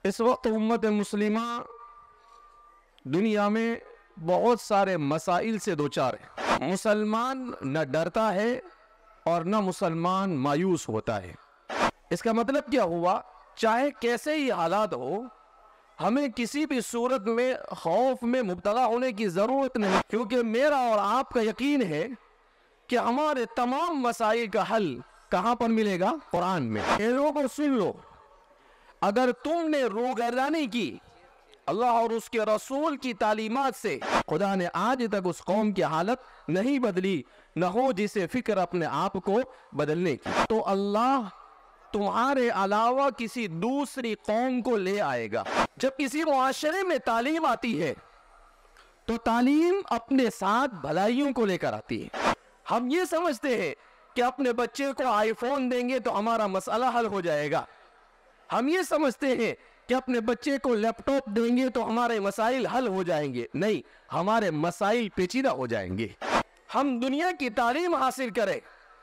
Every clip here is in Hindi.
इस वक्त उम्मत मुस्लिमा दुनिया में बहुत सारे मसाइल से दो चार है। मुसलमान न डरता है और न मुसलमान मायूस होता है। इसका मतलब क्या हुआ, चाहे कैसे ही हालात हो, हमें किसी भी सूरत में खौफ में मुब्तला होने की ज़रूरत नहीं, क्योंकि मेरा और आपका यकीन है कि हमारे तमाम मसाइल का हल कहाँ पर मिलेगा? कुरान में। ये लोगों सुन लो, अगर तुमने रूगर्दानी की अल्लाह और उसके रसूल की तालीमात से, खुदा ने आज तक उस कौम की हालत नहीं बदली, न हो जिसे फिक्र अपने आप को बदलने की। तो अल्लाह तुम्हारे अलावा किसी दूसरी कौम को ले आएगा। जब किसी मुआशरे में तालीम आती है तो तालीम अपने साथ भलाइयों को लेकर आती है। हम ये समझते हैं कि अपने बच्चे को आईफोन देंगे तो हमारा मसला हल हो जाएगा। हम ये समझते हैं कि अपने बच्चे को लैपटॉप देंगे तो हमारे मसाइल हल हो जाएंगे। नहीं, हमारे मसाइल पेचीदा हो जाएंगे। हम दुनिया की तालीम हासिल करें,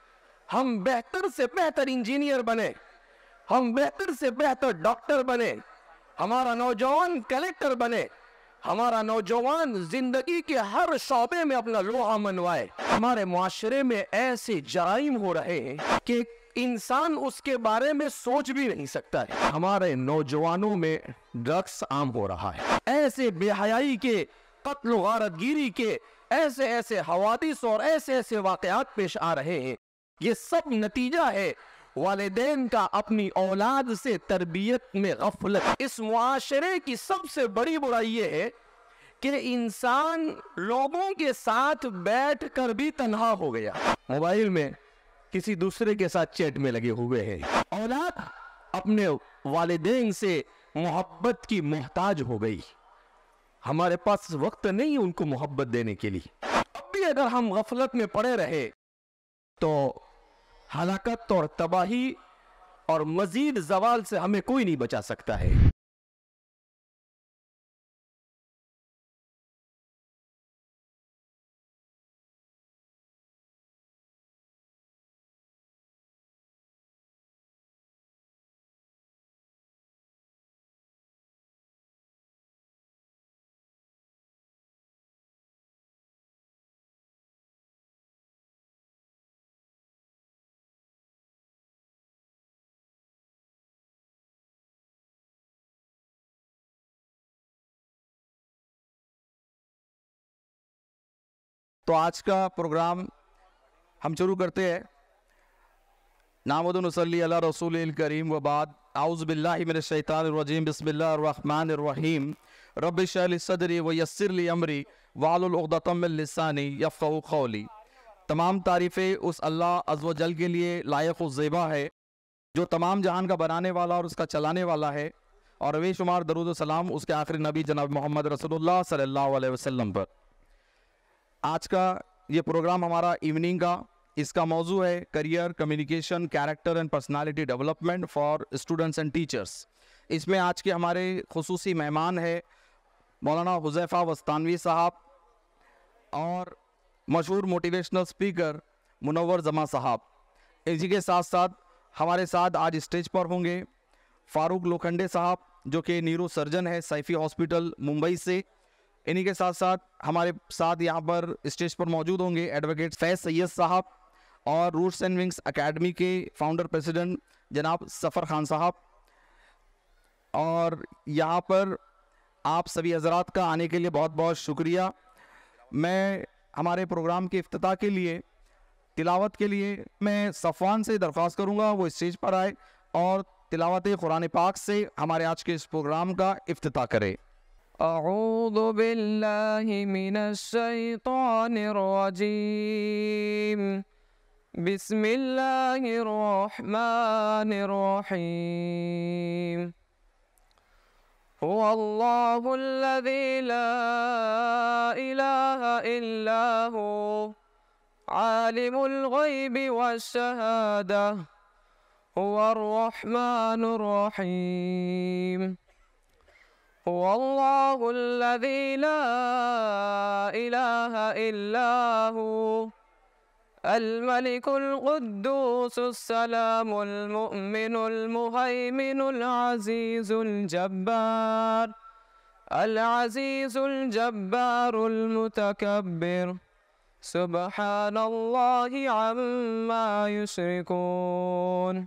हम बेहतर से बेहतर इंजीनियर बने, हम बेहतर से बेहतर डॉक्टर बने, हमारा नौजवान कलेक्टर बने, हमारा नौजवान जिंदगी के हर शौबे में अपना लोहा मनवाए। हमारे मुआशरे में ऐसे जराइम हो रहे हैं कि इंसान उसके बारे में सोच भी नहीं सकता है। हमारे नौजवानों में ड्रग्स आम हो रहा है। ऐसे बेहयाई के, कत्ल गारतगिरी के ऐसे ऐसे हवादिस और ऐसे ऐसे वाकयात पेश आ रहे हैं। ये सब नतीजा है वालिदैन का अपनी औलाद से तरबियत में गफलत। इस मुआशरे की सबसे बड़ी बुराई ये है कि इंसान लोगों के साथ बैठ कर भी तन्हा हो गया, मोबाइल में किसी दूसरे के साथ चैट में लगे हुए हैं। औलाद अपने वालिदैन से मोहब्बत की मोहताज हो गई। हमारे पास वक्त नहीं उनको मोहब्बत देने के लिए। अब भी अगर हम गफलत में पड़े रहे तो हलाकत और तबाही और मजीद जवाल से हमें कोई नहीं बचा सकता है। तो आज का प्रोग्राम हम शुरू करते हैं। नामुदु नसल्ली अला रसूलिल करीम व बाद। आऊज़ु बिल्लाहि मिनश शैतानिर रजीम। बिस्मिल्लाहिर रहमानिर रहीम। रब्बि इश्रह ली सदरी व यस्सिर ली अमरी वाहलुल उक़दतम मिन लिसानी यफ़क़हू क़ौली। तमाम तारीफ़ें उस अल्लाह अज़्ज़ व जल के लिए लायक़ व ज़ेबा है जो तमाम जहान का बनाने वाला और उसका चलाने वाला है, और बेशुमार दरूद व सलाम उसके आखिरी नबी जनाब मोहम्मद रसूलुल्लाह सल्लल्लाहु अलैहि वसल्लम पर। आज का ये प्रोग्राम हमारा इवनिंग का, इसका मौजू है career, communication, character and personality development for students and teachers. इसमें आज के हमारे खुसूसी मेहमान है मौलाना हुज़ैफ़ा वस्तानवी साहब और मशहूर मोटिवेशनल स्पीकर मुनव्वर जमा साहब। इसी के साथ साथ हमारे साथ आज स्टेज पर होंगे फ़ारूक लोखंडे साहब जो कि न्यूरो सर्जन है सैफी हॉस्पिटल मुंबई से। इन्हीं के साथ साथ हमारे साथ यहाँ पर स्टेज पर मौजूद होंगे एडवोकेट फैज़ सैयद साहब और रूट्स एंड विंग्स एकेडमी के फाउंडर प्रेसिडेंट जनाब सफ़र खान साहब। और यहाँ पर आप सभी हजरात का आने के लिए बहुत बहुत शुक्रिया। मैं हमारे प्रोग्राम के इफ्तिताह के लिए, तिलावत के लिए मैं सफ़वान से दरख्वास्त करूँगा वो स्टेज पर आए और तिलावत कुरान पाक से हमारे आज के इस प्रोग्राम का इफ्तिताह करे। अऊज़ु बिल्लाहि मिनश शैतानिर रजीम। बिस्मिल्लाहिर रहमानिर रहीम। हुवल्लाहुल्लज़ी ला इलाहा इल्ला हु आलिमुल ग़ैबि वश्शहादा हुवर रहमानुर रहीम। हुवल्लाहुल्लज़ी ला इलाहा इल्ला हु الملك القدوس السلام المؤمن المهيمن العزيز الجبار العزيز الجبار المتكبر سبحان الله عما يشركون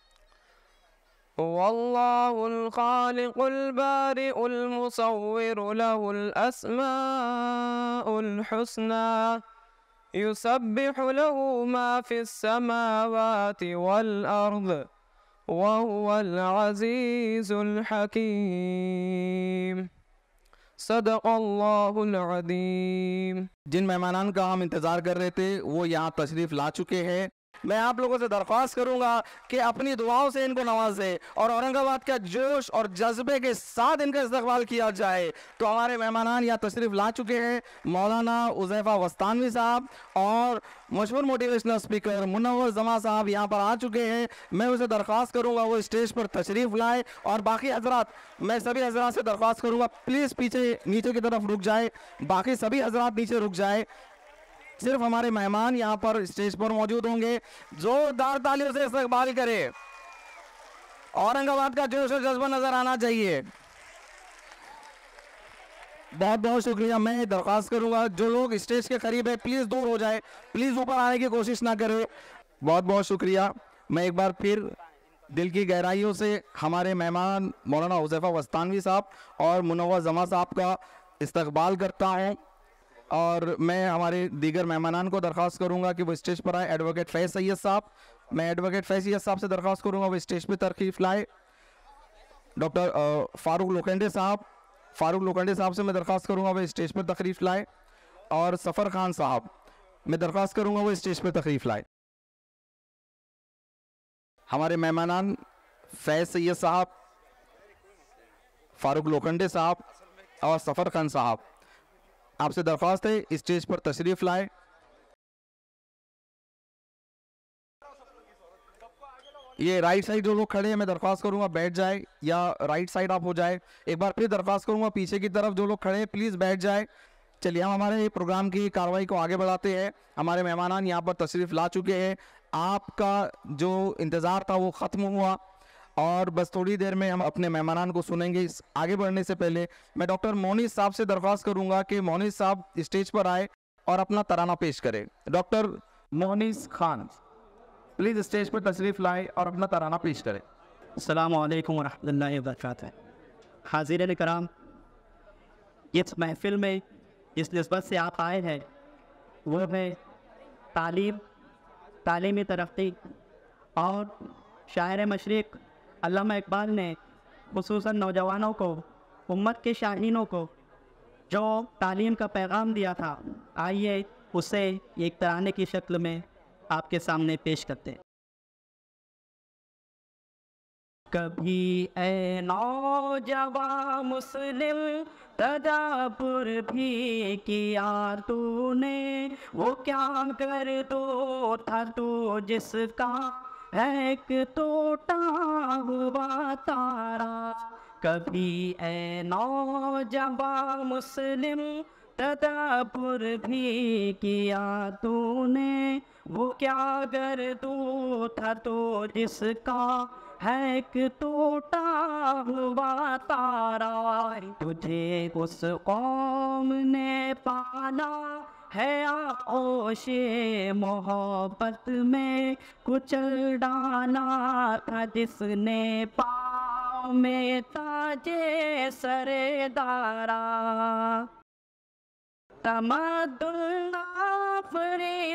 هو الله الخالق البارئ المصور له الأسماء الحسنى يسبح له ما في السماوات والأرض وهو العزيز الحكيم सदक़ अल्लाहुल अज़ीम। जिन मेहमानान का हम इंतज़ार कर रहे थे वो यहाँ तशरीफ़ ला चुके हैं। मैं आप लोगों से दरख्वास्त करूंगा कि अपनी दुआओं से इनको नवाजें और औरंगाबाद का जोश और जज्बे के साथ इनका इस्तकबाल किया जाए। तो हमारे मेहमानान यहाँ तशरीफ़ ला चुके हैं, मौलाना हुज़ैफ़ा वस्तानवी साहब और मशहूर मोटिवेशनल स्पीकर मुनव्वर जमा साहब यहाँ पर आ चुके हैं। मैं उसे दरख्वास्त करूँगा वो स्टेज पर तशरीफ़ लाए और बाकी हजरात, मैं सभी हजरात से दरख्वास्त करूँगा प्लीज़ पीछे नीचे की तरफ रुक जाए, बाकी सभी हजरात नीचे रुक जाए। सिर्फ हमारे मेहमान यहाँ पर स्टेज पर मौजूद होंगे। जोरदार तालियों से इस्तकबाल करें। औरंगाबाद का जोश और जज्बा नजर आना चाहिए। बहुत बहुत शुक्रिया। मैं दरख्वास्त करूंगा जो लोग स्टेज के करीब है प्लीज़ दूर हो जाए, प्लीज़ ऊपर आने की कोशिश ना करें। बहुत बहुत शुक्रिया। मैं एक बार फिर दिल की गहराइयों से हमारे मेहमान मौलाना हुज़ैफ़ा वस्तानवी साहब और मुनव्वर जमा साहब का इस्तकबाल करता हूँ और मैं हमारे दीगर मेहमानान को दरख्वास्त करूंगा कि वो स्टेज पर आए। एडवोकेट फैज़ सैयद साहब, मैं एडवोकेट फैज़ सैयद साहब से दरख्वास्त करूंगा वो स्टेज पे तशरीफ़ लाए। डॉक्टर फ़ारूक लोखंडे साहब से मैं दरख्वास्त करूंगा वो स्टेज पर तशरीफ़ लाए और सफ़र खान साहब मैं दरख्वास्त करूंगा वो स्टेज पर तशरीफ़ लाए। हमारे मेहमानान फैज़ सैयद साहब, फ़ारूक लोखंडे साहब और सफ़र खान साहब, आपसे दरख्वास्त है स्टेज पर तशरीफ़ लाए। ये राइट साइड जो लोग खड़े हैं मैं दरख्वास्त करूंगा बैठ जाए या राइट साइड आप हो जाए। एक बार फिर दरख्वास्त करूंगा पीछे की तरफ जो लोग खड़े हैं प्लीज़ बैठ जाए। चलिए हम हमारे प्रोग्राम की कार्रवाई को आगे बढ़ाते हैं। हमारे मेहमान यहाँ पर तशरीफ़ ला चुके हैं। आपका जो इंतज़ार था वो ख़त्म हुआ और बस थोड़ी देर में हम अपने मेहमानान को सुनेंगे। इस आगे बढ़ने से पहले मैं डॉक्टर मोनिस साहब से दरख्वास्त करूंगा कि मोनिस साहब स्टेज पर आए और अपना तराना पेश करें। Doctor Monis Khan please stage पर तशरीफ़ लाए और अपना तराना पेश करें। अस्सलामु अलैकुम वरहमतुल्लाहि वबरकातुहू। हाज़िरीन कराम, इस महफ़िल में जिस निस्बत से आप आए हैं वो है तालीमी तरक्की और शायर मशरिक़ अल्लामा इकबाल ने खुसूसन नौजवानों को, उम्मत के शाहीनों को जो तालीम का पैगाम दिया था, आइए उसे एक तराने की शक्ल में आपके सामने पेश करते हैं। कभी ए नौजवान मुस्लिम तदाब्बुर भी किया तूने, वो क्या कर दो था तू जिसका एक टूटा हुआ तारा। कभी ए नौजवान मुस्लिम तदाब्बुर भी किया तूने, वो क्या कर दो था तो जिसका है एक टूटा हुआ तारा। तुझे उस कौम ने पाला है आगोशे मोहब्बत में, कुचल डाला था जिसने पाँव में ताजे सरेदारा। तमद्दुन आफ़री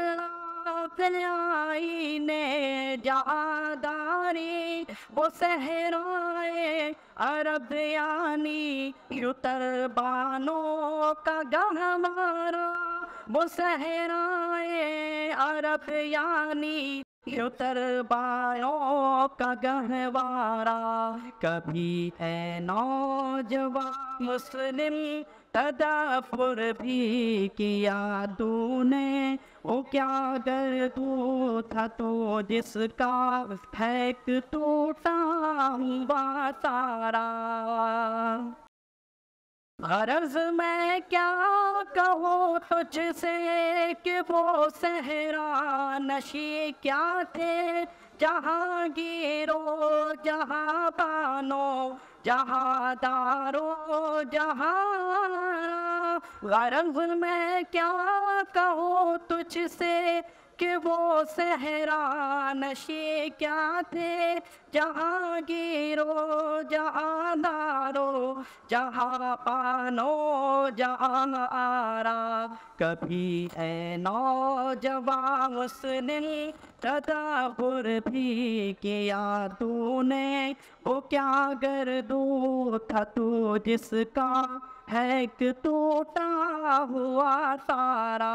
खुल्लाफ़ ने जहादारी, वो सहराए अरब यानी युतरबानों का गहवारा। वो सहराए अरब यानी युतरबानों का गहवारा। कभी ए नौजवान मुस्लिम तदाब्बुर भी किया तूने, वो क्या कर तू था तो जिसका है एक टूटा हुआ तारा। गरज मैं क्या कहूँ तुझसे कि वो सहरा नशी क्या थे, जहांगीरो जहाँ बानो जहाँ दारो जहाँ। गरज मैं क्या कहूँ तुझसे कि वो सहरा नशी क्या थे, जहांगीरो जहाँ दारो जहाँ पानो जहाँ आरा। कभी है नौजवान मुस्लिम तदाबुर भी किया तूने, वो क्या गर्दू था तू जिसका है एक टूटा हुआ तारा।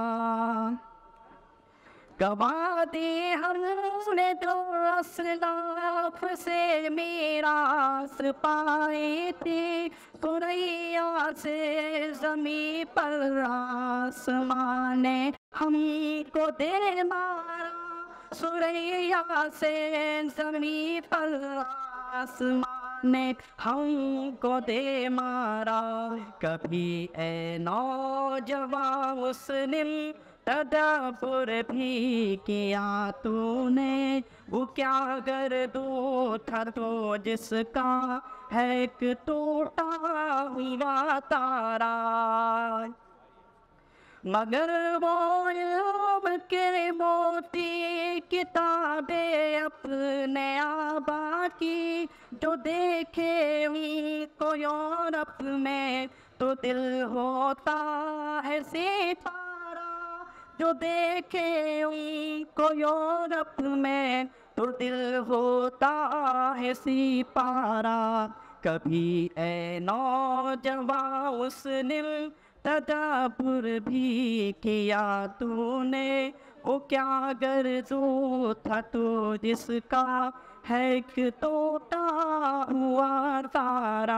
गवा दे हमने तो असलाफ से मीरास पाई थी, कुरैया से ज़मीं पर आसमां ने हमको दे मारा। सुरैया से ज़मीं पर आसमां ने हमको दे मारा। कभी ए नौजवान मुस्लिम तदाबुर भी किया तूने, वो क्या गर्दू था तो जिसका है एक टूटा हुआ तारा। मगर वो इल्म के मोती किताबें अपने आबा की, जो देखे उनको यूरोप में तो दिल होता है सितारा। जो देखे उनको यूरोप में तो दिल होता है सिपारा। कभी ए नौजवान मुस्लिम तदाबुर भी किया तूने, वो क्या गर्जू था तो जिसका है एक टूटा हुआ तारा।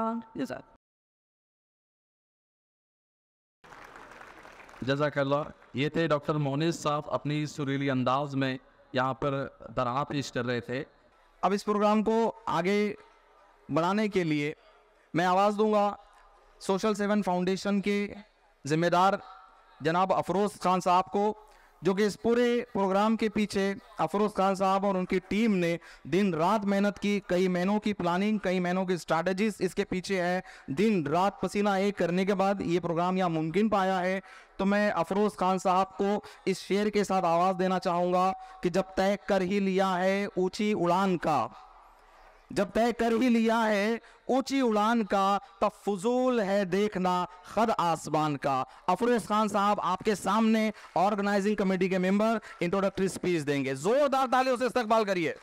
जज़ाकल्लाह। ये थे डॉक्टर मोनिस साहब अपनी सुरीली अंदाज में यहाँ पर तराना पेश कर रहे थे। अब इस प्रोग्राम को आगे बढ़ाने के लिए मैं आवाज़ दूंगा सोशल 7 फाउंडेशन के ज़िम्मेदार जनाब अफरोज़ खान साहब को, जो कि इस पूरे प्रोग्राम के पीछे अफरोज़ खान साहब और उनकी टीम ने दिन रात मेहनत की। कई महीनों की प्लानिंग, कई महीनों की स्ट्रैटेजीज इसके पीछे है। दिन रात पसीना एक करने के बाद ये प्रोग्राम यहाँ मुमकिन पाया है। तो मैं अफरोज़ खान साहब को इस शेर के साथ आवाज़ देना चाहूँगा कि जब तय कर ही लिया है ऊंची उड़ान का, जब तय कर ही लिया है ऊंची उड़ान का, तब फजूल है देखना खद आसमान का। अफरोज़ खान साहब आपके सामने ऑर्गेनाइजिंग कमेटी के मेंबर इंट्रोडक्टरी स्पीच देंगे। जोरदार तालियों से इस्तकबाल करिए।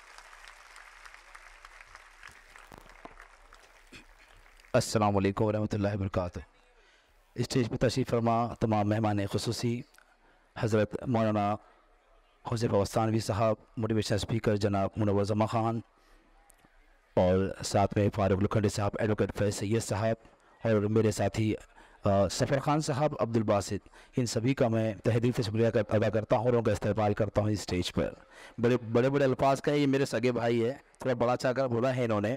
अस्सलाम वालेकुम रहमतुल्लाहि व बरकातुहू। स्टेज पर तशरीफ़ फरमा तमाम मेहमान खुसूसी हज़रत मौलाना हुज़ैफ़ा वस्तानवी साहब, मोटिवेशनल स्पीकर जनाब मुनव्वर खान, और साथ में फारूक लुखंडी साहब, एडवोकेट फैज़ सैयद साहब, और मेरे साथी सफ़र खान साहब, अब्दुल बासित, इन सभी का मैं तहे दिल से शुक्रिया अदा करता हूँ और उनका इस्तेमाल करता हूँ। इस स्टेज पर बड़े बड़े बड़े अल्फाज का ये मेरे सगे भाई है, थोड़ा बड़ा चाकर बोला है इन्होंने।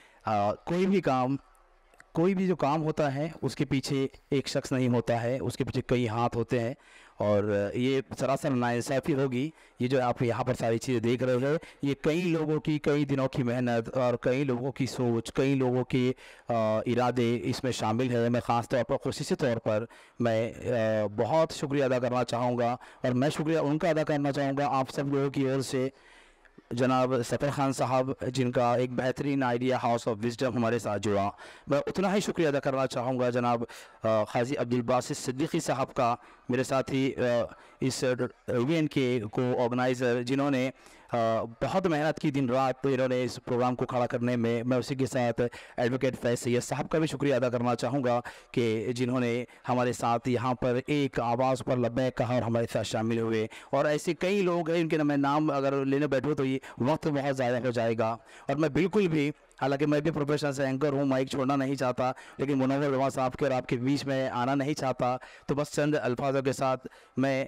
कोई भी जो काम होता है उसके पीछे एक शख्स नहीं होता है, उसके पीछे कई हाथ होते हैं, और ये सरासर नाइंसाफ़ी होगी। ये जो आप यहाँ पर सारी चीज़ें देख रहे हो, ये कई लोगों की कई दिनों की मेहनत और कई लोगों की सोच, कई लोगों के इरादे इसमें शामिल है। मैं ख़ास तौर पर खुसूसी तौर पर मैं बहुत शुक्रिया अदा करना चाहूँगा, और मैं शुक्रिया उनका अदा करना चाहूँगा आप सब लोगों की ओर से। जनाब सफ़र खान साहब, जिनका एक बेहतरीन आइडिया हाउस ऑफ विजडम हमारे साथ जुड़ा, मैं उतना ही शुक्रिया अदा करना चाहूँगा जनाब क़ाज़ी अब्दुल बासित सिद्दीकी साहब का, मेरे साथी इस इवेंट के को ऑर्गेनाइज़र, जिन्होंने बहुत मेहनत की दिन रात, तो इन्होंने इस प्रोग्राम को खड़ा करने में। मैं उसी के साथ एडवोकेट फैज़ सैयद साहब का भी शुक्रिया अदा करना चाहूँगा कि जिन्होंने हमारे साथ यहाँ पर एक आवाज़ पर लब्बैक कहा और हमारे साथ शामिल हुए। और ऐसे कई लोग हैं, इनके मैं नाम अगर लेने बैठूँ तो ये वक्त बहुत ज़्यादा हो जाएगा। और मैं बिल्कुल भी, हालांकि मैं भी प्रोफेशनल से एंकर हूँ, माइक छोड़ना नहीं चाहता, लेकिन मुनव्वर साहब के और आपके बीच में आना नहीं चाहता, तो बस चंद अल्फाजों के साथ मैं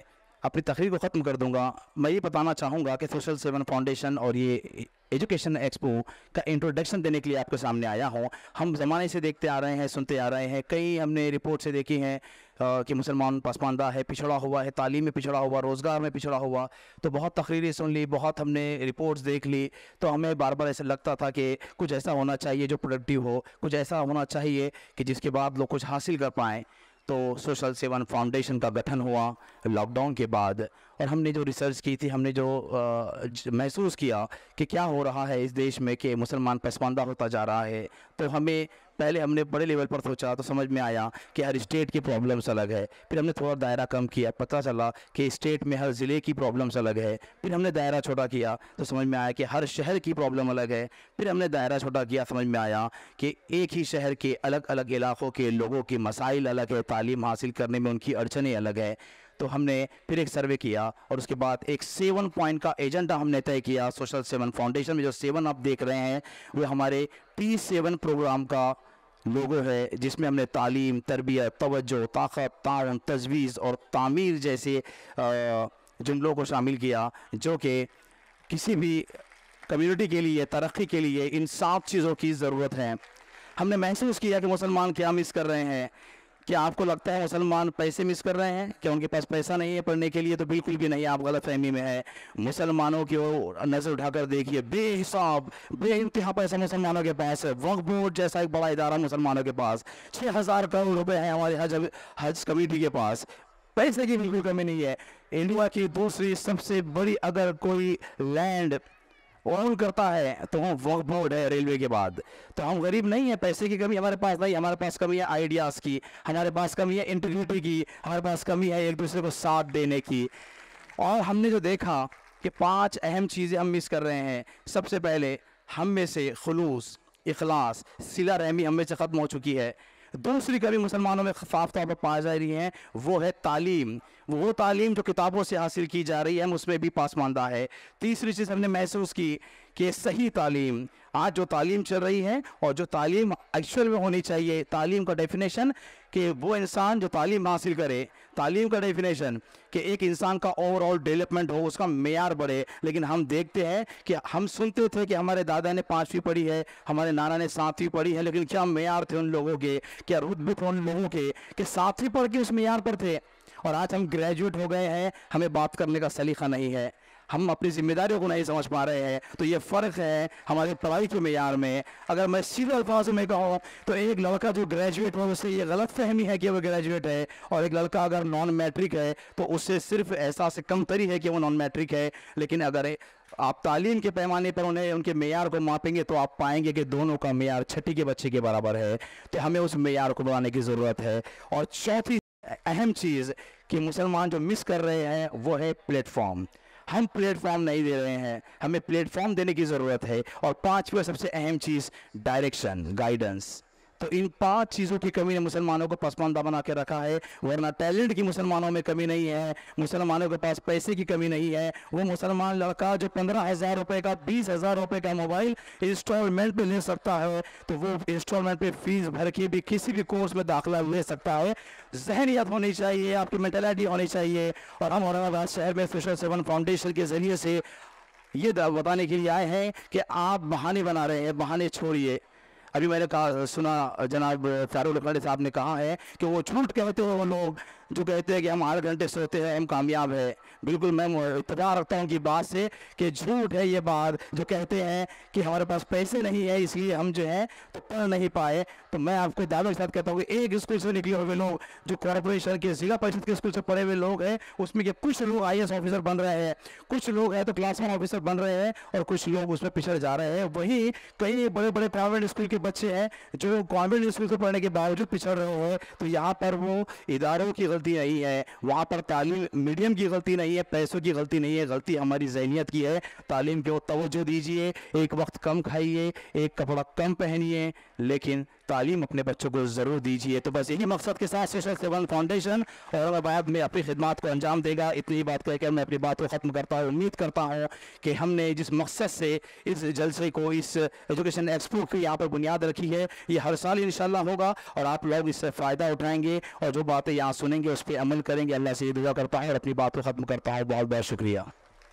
अपनी तकरीर को ख़त्म कर दूंगा। मैं ये बताना चाहूँगा कि सोशल सेवन फाउंडेशन और ये एजुकेशन एक्सपो का इंट्रोडक्शन देने के लिए आपके सामने आया हूँ। हम ज़माने से देखते आ रहे हैं, सुनते आ रहे हैं, कई हमने रिपोर्ट से देखी हैं कि मुसलमान पसमानदा है, पिछड़ा हुआ है, तालीम में पिछड़ा हुआ, रोज़गार में पिछड़ा हुआ। तो बहुत तकरीरें सुन ली, बहुत हमने रिपोर्ट्स देख ली, तो हमें बार बार ऐसा लगता था कि कुछ ऐसा होना चाहिए जो प्रोडक्टिव हो, कुछ ऐसा होना चाहिए कि जिसके बाद लोग कुछ हासिल कर पाएँ। तो सोशल सेवन फाउंडेशन का गठन हुआ लॉकडाउन के बाद, और हमने जो रिसर्च की थी, हमने जो महसूस किया कि क्या हो रहा है इस देश में कि मुसलमान पसमानदा होता जा रहा है, तो हमें पहले हमने बड़े लेवल पर सोचा तो समझ में आया कि हर स्टेट की प्रॉब्लम्स अलग है। फिर हमने थोड़ा दायरा कम किया, पता चला कि स्टेट में हर ज़िले की प्रॉब्लम्स अलग है। फिर हमने दायरा छोटा किया तो समझ में आया कि हर शहर की प्रॉब्लम अलग है। फिर हमने दायरा छोटा किया, समझ में आया कि एक ही शहर के अलग अलग इलाक़ों के लोगों की मसाइल अलग है, तालीम हासिल करने में उनकी अड़चनें अलग है। तो हमने फिर एक सर्वे किया और उसके बाद एक 7 पॉइंट का एजेंडा हमने तय किया। सोशल सेवन फाउंडेशन में जो 7 आप देख रहे हैं वो हमारे T7 प्रोग्राम का लोगो है, जिसमें हमने तालीम, तरबियत, तवज्जो, ताकत, ताउन, तजवीज़ और तामीर जैसे जुमलों को शामिल किया, जो कि किसी भी कम्युनिटी के लिए, तरक्की के लिए इन 7 चीज़ों की ज़रूरत है। हमने महसूस किया कि मुसलमान क्या मिस कर रहे हैं। क्या आपको लगता है मुसलमान पैसे मिस कर रहे हैं? क्या उनके पास पैसा नहीं है पढ़ने के लिए? तो बिल्कुल भी नहीं, आप गलत फहमी में है। मुसलमानों की ओर नज़र उठाकर देखिए, बेहिसाब बेइंतहा पैसा मुसलमानों के पास है। वक्फ बोर्ड जैसा एक बड़ा इदारा मुसलमानों के पास, 6,000 करोड़ रुपए हैं हमारे हज कमेटी के पास। पैसे की बिल्कुल कमी नहीं है। इंडिया की दूसरी सबसे बड़ी अगर कोई लैंड ओन करता है तो वो वक्फ बोर्ड है रेलवे के बाद। तो हम गरीब नहीं है, पैसे की कमी हमारे पास नहीं, हमारे पास कमी है आइडियाज़ की, हमारे पास कमी है इंटीग्रिटी की, हमारे पास कमी है एक दूसरे को साथ देने की। और हमने जो देखा कि 5 अहम चीज़ें हम मिस कर रहे हैं। सबसे पहले हम में से खुलूस, इखलास, सिला रहमी हम में से ख़त्म हो चुकी है। दूसरी कमी मुसलमानों में साफ तौर पर पाई जा रही है, वो है तालीम। वो तालीम जो किताबों से हासिल की जा रही है हम उसमें भी पासमानदा है। तीसरी चीज़ हमने महसूस की कि सही तालीम, आज जो तालीम चल रही है और जो तालीम एक्चुअल में होनी चाहिए, तालीम का डेफिनेशन कि वो इंसान जो तालीम हासिल करे, तालीम का डेफिनेशन कि एक इंसान का ओवरऑल डेवलपमेंट हो, उसका मेयार बढ़े। लेकिन हम देखते हैं कि हम सुनते थे कि हमारे दादा ने 5वीं पढ़ी है, हमारे नाना ने 7वीं पढ़ी है, लेकिन क्या मेयार थे उन लोगों के, क्या रुतबे थे उन लोगों के कि 7वीं पढ़ के उस मेयार पर थे। और आज हम ग्रेजुएट हो गए हैं, हमें बात करने का सलीका नहीं है, हम अपनी जिम्मेदारियों को नहीं समझ पा रहे हैं। तो ये फ़र्क है हमारे पढ़ाई के मेयार में। अगर मैं सीधे अल्फाजों में कहूँ तो एक लड़का जो ग्रेजुएट हो उससे ये गलत फहमी है कि वो ग्रेजुएट है, और एक लड़का अगर नॉन मैट्रिक है तो उससे सिर्फ एहसास कमतरी है कि वो नॉन मैट्रिक है। लेकिन अगर आप तालीम के पैमाने पर उन्हें उनके मेयार को मापेंगे तो आप पाएंगे कि दोनों का मेयार छठी के बच्चे के बराबर है। तो हमें उस मेयार को बढ़ाने की ज़रूरत है। और चौथी अहम चीज़ कि मुसलमान जो मिस कर रहे हैं वो है प्लेटफॉर्म। हम प्लेटफॉर्म नहीं दे रहे हैं, हमें प्लेटफॉर्म देने की ज़रूरत है। और 5वीं सबसे अहम चीज़ डायरेक्शन, गाइडेंस। तो इन 5 चीज़ों की कमी ने मुसलमानों को पसमानदा बना के रखा है। वरना टैलेंट की मुसलमानों में कमी नहीं है, मुसलमानों के पास पैसे की कमी नहीं है। वो मुसलमान लड़का जो 15,000 रुपये का, 20,000 रुपये का मोबाइल इंस्टॉलमेंट पे ले सकता है, तो वो इंस्टॉलमेंट पे फीस भर के भी किसी भी कोर्स में दाखिला ले सकता है। जहनियत होनी चाहिए, आपकी मेंटालिटी होनी चाहिए। और हम औरंगाबाद शहर में सोशल सेवन फाउंडेशन के ज़रिए से ये बताने के लिए आए हैं कि आप बहाने बना रहे हैं, बहाने छोड़िए। अभी मैंने कहा, सुना जनाब फारूक लखनवी साहब ने कहा है कि वो झूठ कहते हो वो लोग जो कहते हैं कि हम 8 घंटे सोते हैं, हम कामयाब है। बिल्कुल मैं इत्तेफाक रखता हूँ कि बात से कि झूठ है ये बात जो कहते हैं कि हमारे पास पैसे नहीं है इसलिए हम जो है तो पढ़ नहीं पाए। तो मैं आपको दावे के साथ कहता हूँ कि एक स्कूल से निकले हुए लोग जो कॉर्पोरेशन के, जिला परिषद के स्कूल से पढ़े हुए लोग हैं, उसमें के कुछ लोग IAS ऑफिसर बन रहे हैं, कुछ लोग हैं तो क्लास 1 ऑफिसर बन रहे हैं, और कुछ लोग उसमें पिछड़ जा रहे हैं। वहीं कई बड़े बड़े प्राइवेट स्कूल के बच्चे हैं जो गवर्नमेंट स्कूल से पढ़ने के बावजूद पिछड़ रहे हो। तो यहाँ पर वो इदारों की गलती नहीं है, वहाँ पर तालीम मीडियम की गलती नहीं है, पैसों की गलती नहीं है, गलती हमारी ज़हनियत की है। तालीम को तवज्जो दीजिए, एक वक्त कम खाइए, एक कपड़ा कम पहनिए, लेकिन तालीम अपने बच्चों को ज़रूर दीजिए। तो बस यही मकसद के साथ सोशल सेवन फाउंडेशन औरंगाबाद में अपनी खिदमत को अंजाम देगा। इतनी बात कहकर मैं अपनी बात को ख़त्म करता हूँ। उम्मीद करता हूँ कि हमने जिस मकसद से इस जलसे को, इस एजुकेशन एक्सपो की यहाँ पर बुनियाद रखी है, ये हर साल इंशाल्लाह होगा और आप लोग इससे फ़ायदा उठाएंगे और जो बातें यहाँ सुनेंगे सुनेंगे, उस पर अमल करेंगे। अल्लाह से ये दुआ करता है और अपनी बात को ख़त्म करता है। बहुत बहुत शुक्रिया।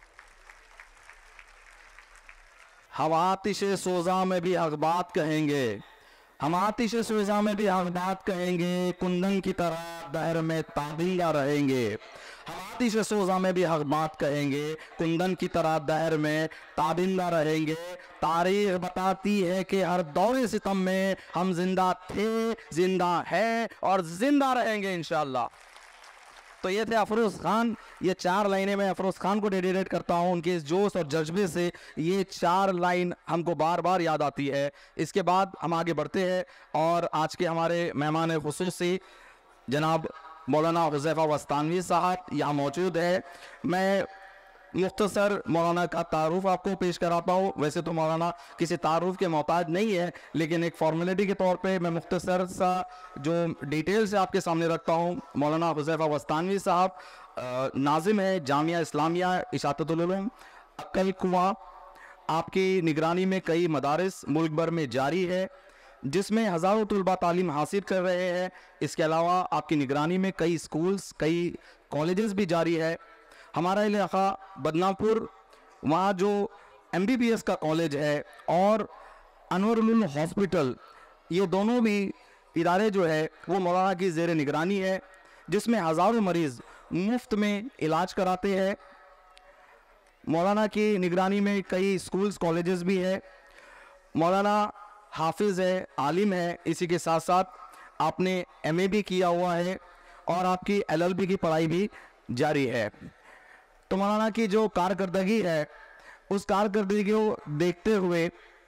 हम आतिश सोज़ा में भी हक बात कहेंगे, हम आतिश सोज़ा में भी हक बात कहेंगे, कुंदन की तरह दहर में ताबिंदा रहेंगे। हम आतिश सोज़ा में भी हक बात कहेंगे, कुंदन की तरह दहर में ताबिंदा रहेंगे। तारीख बताती है कि हर दौरे सितम में हम जिंदा थे, जिंदा है और जिंदा रहेंगे इंशाअल्लाह। तो ये थे अफरोज़ खान। ये 4 लाइनें मैं अफरोज़ खान को डेडिकेट करता हूँ। उनके इस जोश और जज्बे से ये 4 लाइन हमको बार बार याद आती है। इसके बाद हम आगे बढ़ते हैं और आज के हमारे मेहमान खुसूसी जनाब मौलाना हुज़ैफ़ा वस्तानवी साहब यहाँ मौजूद है। मैं मुख्तसर मौलाना का तारुफ आपको पेश कराता हूँ। वैसे तो मौलाना किसी तारुफ के मोहताज नहीं है, लेकिन एक फॉर्मेलिटी के तौर पे मैं मुख्तसर सा जो डिटेल से आपके सामने रखता हूँ। मौलाना हुज़ैफ़ा वस्तानवी साहब नाजिम है जामिया इस्लामिया इशाअतुल उलूम अक्कल कुआं। आपकी निगरानी में कई मदारिस मुल्क भर में जारी है, जिसमें हज़ारों तलबा तालीम हासिल कर रहे हैं। इसके अलावा आपकी निगरानी में कई स्कूल्स, कई कॉलेजेस भी जारी है। हमारा इलाका बदनापुर, वहाँ जो MBBS का कॉलेज है और अनवरुल हॉस्पिटल, ये दोनों भी इदारे जो है वो मौलाना की ज़ेर निगरानी है, जिसमें हज़ारों मरीज़ मुफ्त में इलाज कराते हैं। मौलाना की निगरानी में कई स्कूल्स कॉलेजेस भी है। मौलाना हाफिज़ है, आलिम है, इसी के साथ साथ आपने MA भी किया हुआ है और आपकी LLB की पढ़ाई भी जारी है। तो मौलाना की जो कारकर्दगी है, उस कारकर्दगी को देखते हुए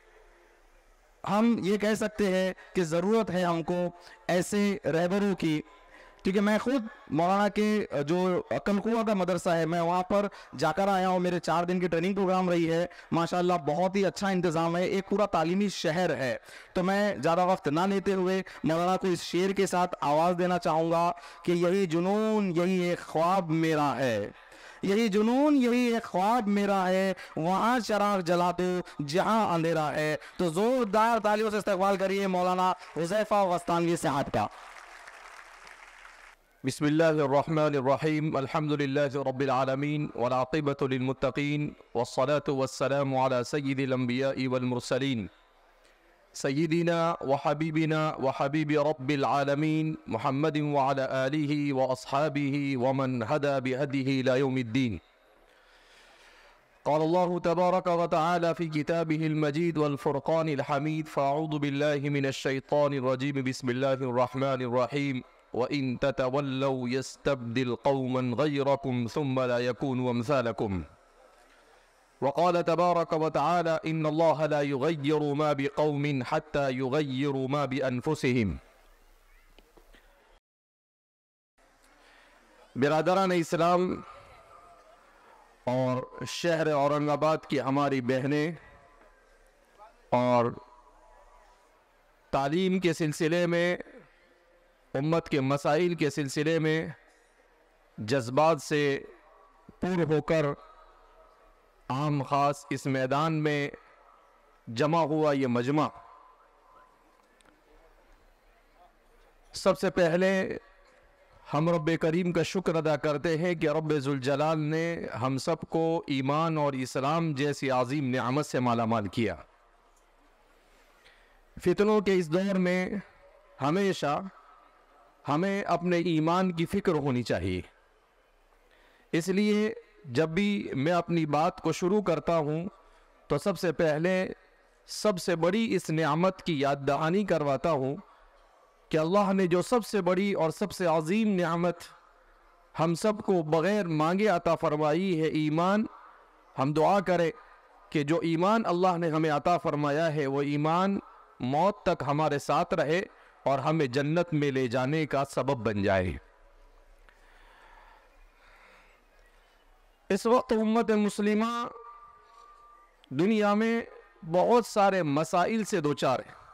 हम ये कह सकते हैं कि ज़रूरत है हमको ऐसे रहबरों की, क्योंकि मैं खुद मौलाना के जो अक्कल कुआं का मदरसा है, मैं वहाँ पर जाकर आया हूँ। मेरे 4 दिन की ट्रेनिंग प्रोग्राम रही है। माशाल्लाह बहुत ही अच्छा इंतज़ाम है, एक पूरा तालीमी शहर है। तो मैं ज़्यादा वक्त ना लेते हुए मौलाना को इस शेर के साथ आवाज़ देना चाहूँगा कि यही जुनून यही एक ख्वाब मेरा है, यही जुनून यही एक ख्वाब मेरा है, वहाँ चराग जला दो जहाँ अंधेरा है। तो ज़ोरदार तालियों से इस्तकबाल करिए मौलाना हुज़ैफ़ा वस्तानवी साहब का। बिस्मिल्लाहिर्रहमानिर्रहीम अल्हम्दुलिल्लाहि रब्बिल आलमीन वल आक़िबतु लिल मुत्तक़ीन वस्सलातु वस्सलामु अला सय्यिदिल अंबिया'i वल मुरसलीन सय्यिदिना व हबीबिना व हबीबि रब्बिल आलमीन मुहम्मदिन व अला आलिहि व अस्हाबिहि व मन हदा बिहदिहि इला यौमिद्दीन। क़ाल अल्लाहु तबारक व तआला फ़ी किताबिहिल मजीद वल फ़ुरक़ानिल हमीद फ़अऊज़ु बिल्लाहि मिनश शैतानिर रजीम बिस्मिल्लाहिर रहमानिर रहीम व इन ततवल्लौ यस्तब्दिल क़ौमन ग़यरकुम सुम्मा ला यकूनु अम्सालकुम। वक़ाल तबारक व तआला इन्नल्लाह ला युग़य्यिरु मा बिक़ौमिन हत्ता युग़य्यिरु मा बिअन्फुसिहिम। बिरादरान इस्लाम और शहर औरंगाबाद की हमारी बहनें और तालीम के सिलसिले में, उम्मत के मसाइल के सिलसिले में जज्बात से पूर्ण होकर आम ख़ास इस मैदान में जमा हुआ ये मजमा, सबसे पहले हम रब्बे करीम का शुक्र अदा करते हैं कि रब्बे ज़ुल जलाल ने हम सबको ईमान और इस्लाम जैसी आज़ीम नेमत से मालामाल किया। फितनों के इस दौर में हमेशा हमें अपने ईमान की फ़िक्र होनी चाहिए। इसलिए जब भी मैं अपनी बात को शुरू करता हूँ तो सबसे पहले सबसे बड़ी इस नेमत की याद दहानी करवाता हूँ कि अल्लाह ने जो सबसे बड़ी और सबसे अजीम नेमत हम सबको बग़ैर मांगे अता फरमाई है, ईमान। हम दुआ करें कि जो ईमान अल्लाह ने हमें अता फरमाया है वो ईमान मौत तक हमारे साथ रहे और हमें जन्नत में ले जाने का सबब बन जाए। इस वक्त उम्मत मुस्लिमा दुनिया में बहुत सारे मसाइल से दो चार है।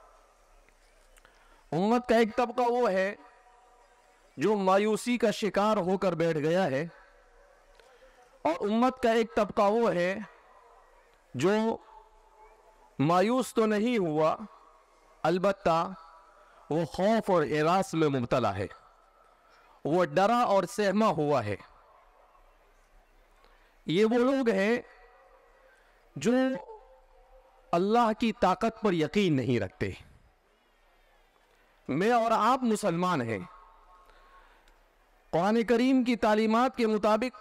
उम्मत का एक तबका वो है जो मायूसी का शिकार होकर बैठ गया है और उम्मत का एक तबका वो है जो मायूस तो नहीं हुआ, अलबत्ता वो खौफ और हिरास में मुब्तला है। वो डरा और सहमा हुआ है। ये वो लोग हैं जो अल्लाह की ताकत पर यकीन नहीं रखते। मैं और आप मुसलमान हैं। कुरान करीम की तालीमात के मुताबिक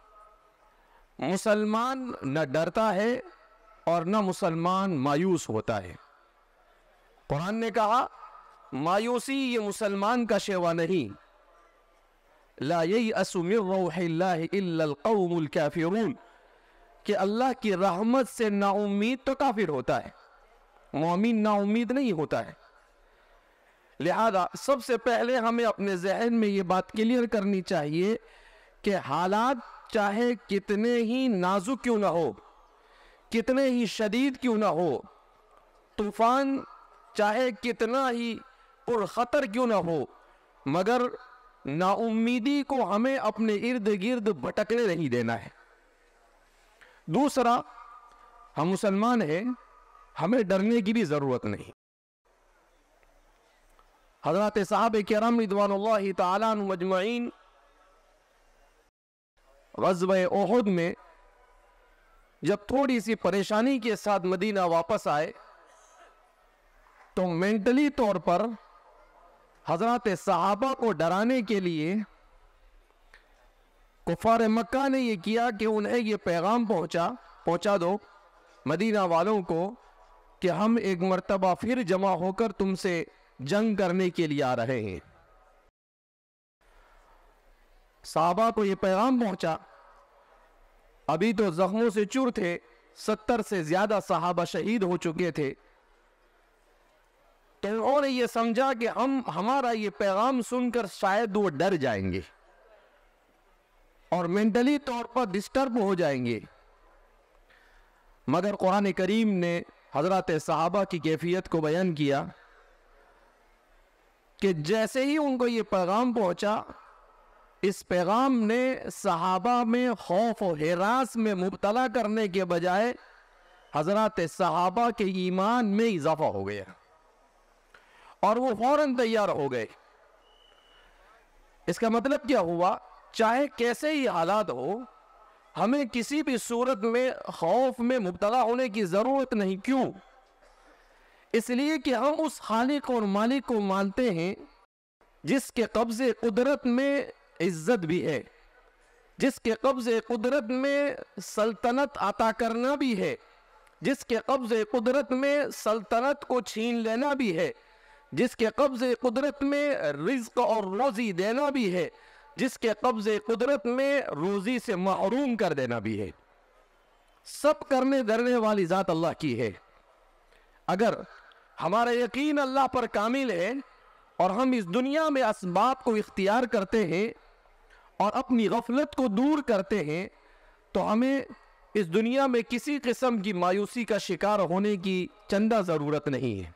मुसलमान न डरता है और न मुसलमान मायूस होता है। कुरान ने कहा मायूसी ये मुसलमान का शेवा नहीं। ला ययअसु मिन रौहिल्लाहि इल्लल क़ौमुल काफ़िरून, कि अल्लाह की रहमत से नाउम्मीद तो काफिर होता है, मोमिन नाउम्मीद नहीं होता है। लिहाजा सबसे पहले हमें अपने जहन में ये बात क्लियर करनी चाहिए कि हालात चाहे कितने ही नाजुक क्यों ना हो, कितने ही शदीद क्यों ना हो, तूफान चाहे कितना ही पुरखतर क्यों ना हो, मगर नाउम्मीदी को हमें अपने इर्द गिर्द भटकने नहीं देना है। दूसरा, हम मुसलमान हैं, हमें डरने की भी जरूरत नहीं। हज़रत साहब किराम रिज़वानुल्लाहि ताला अन्हुम अजमईन ग़ज़वे उहुद में जब थोड़ी सी परेशानी के साथ मदीना वापस आए तो मेंटली तौर पर हज़रत सहाबा को डराने के लिए कुफ़ार मक्का ने यह किया कि उन्हें यह पैगाम पहुंचा दो मदीना वालों को कि हम एक मर्तबा फिर जमा होकर तुमसे जंग करने के लिए आ रहे हैं। सहाबा को यह पैगाम पहुंचा, अभी तो जख्मों से चूर थे, 70 से ज्यादा सहाबा शहीद हो चुके थे। तो उन्होंने ये समझा कि हमारा ये पैगाम सुनकर शायद वो डर जाएंगे और मेंटली तौर पर डिस्टर्ब हो जाएंगे। मगर कुरान करीम ने हजरत सहाबा की कैफियत को बयान किया कि जैसे ही उनको ये पैगाम पहुंचा, इस पैगाम ने सहाबा में खौफ और हिरास में मुब्तला करने के बजाय हजरत सहाबा के ईमान में इजाफा हो गया और वो फौरन तैयार हो गए। इसका मतलब क्या हुआ, चाहे कैसे ही हालात हो, हमें किसी भी सूरत में खौफ में मुब्तला होने की जरूरत नहीं। क्यों? इसलिए कि हम उस खालिक और मालिक को मानते हैं जिसके कब्जे कुदरत में इज्जत भी है, जिसके कब्जे कुदरत में सल्तनत अता करना भी है, जिसके कब्जे कुदरत में सल्तनत को छीन लेना भी है, जिसके कब्जे कुदरत में रिज्क और रोजी देना भी है, जिसके कब्जे कुदरत में रोजी से महरूम कर देना भी है। सब करने धरने वाली जात अल्लाह की है। अगर हमारा यकीन अल्लाह पर कामिल है और हम इस दुनिया में असबाब को इख्तियार करते हैं और अपनी गफलत को दूर करते हैं, तो हमें इस दुनिया में किसी किस्म की मायूसी का शिकार होने की चंदा ज़रूरत नहीं है।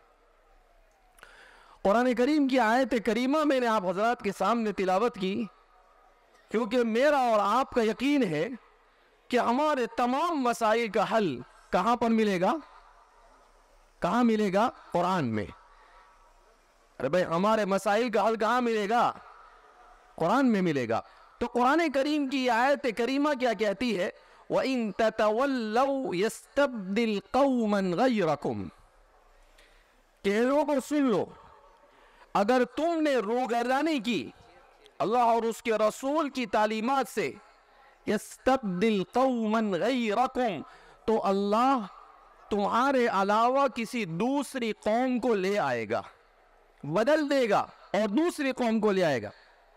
कुरान करीम की आयत करीमा मैंने आप हजरात के सामने तिलावत की क्योंकि मेरा और आपका यकीन है कि हमारे तमाम मसाइल का हल कहाँ पर मिलेगा? कहाँ मिलेगा? कुरान में। अरे भाई, हमारे मसाइल का हल कहाँ मिलेगा? कुरान में मिलेगा। तो कुरान करीम की आयत करीमा क्या कहती है? वइन ततवल्लौ यस्तब्दिल कौमन गयरकुम, कह लो सुन लो, अगर तुमने रूगर्दानी की अल्लाह और उसके रसूल की तालीमात से, यस्तब्दिल कौमन गयरकुम, तो अल्लाह तुम्हारे अलावा किसी दूसरी कौम को ले आएगा, बदल देगा और दूसरी कौम को ले आएगा,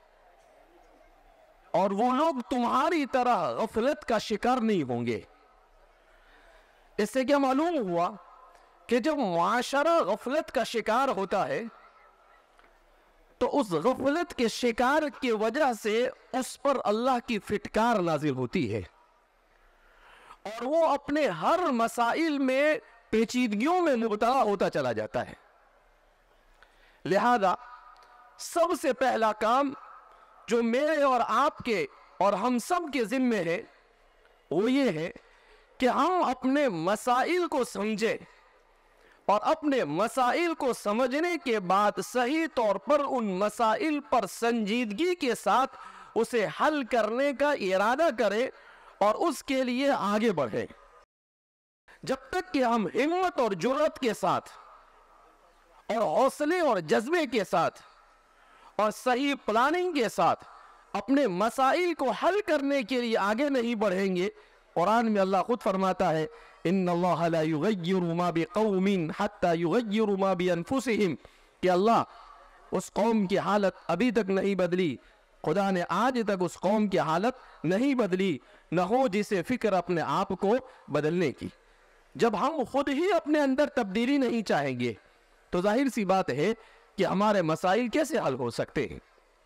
और वो लोग तुम्हारी तरह गफलत का शिकार नहीं होंगे। इससे क्या मालूम हुआ कि जब मुआशरा गफलत का शिकार होता है तो उस गफलत के शिकार की वजह से उस पर अल्लाह की फिटकार नाजिल होती है और वो अपने हर मसाइल में पेचीदगियों में मुब्तला होता चला जाता है। लिहाजा सबसे पहला काम जो मेरे और आपके और हम सब के जिम्मे है वो ये है कि हम अपने मसाइल को समझें और अपने मसाइल को समझने के बाद सही तौर पर उन मसाइल पर संजीदगी के साथ उसे हल करने का इरादा करे और उसके लिए आगे बढ़े। जब तक कि हम हिम्मत और जुर्रत के साथ और हौसले और जज्बे के साथ और सही प्लानिंग के साथ अपने मसाइल को हल करने के लिए आगे नहीं बढ़ेंगे, कुरान में अल्लाह खुद फरमाता है इन्नल्लाह ला युगय्यिरु मा बिक़ौमिन हत्ता युगय्यिरु मा बिअनफुसिहिम, कि अल्लाह उस कौम की हालत अभी तक नहीं बदली, खुदा ने आज तक उस कौम की हालत नहीं बदली, न हो जिसे फिक्र अपने आप को बदलने की। जब हम खुद ही अपने अंदर तब्दीली नहीं चाहेंगे तो जाहिर सी बात है कि हमारे मसाइल कैसे हल हो सकते हैं।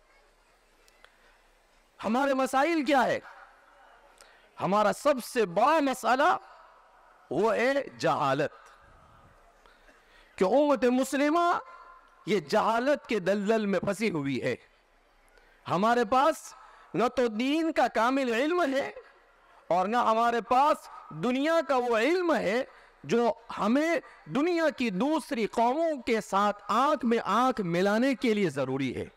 हमारे मसाइल क्या है? हमारा सबसे बड़ा मसला वो है जहालत, कि उम्मत मुस्लिमा ये जहालत के दलदल में फंसी हुई है। हमारे पास न तो दीन का कामिल इल्म है और न हमारे पास दुनिया का वो इल्म है जो हमें दुनिया की दूसरी कौमों के साथ आंख में आंख मिलाने के लिए जरूरी है।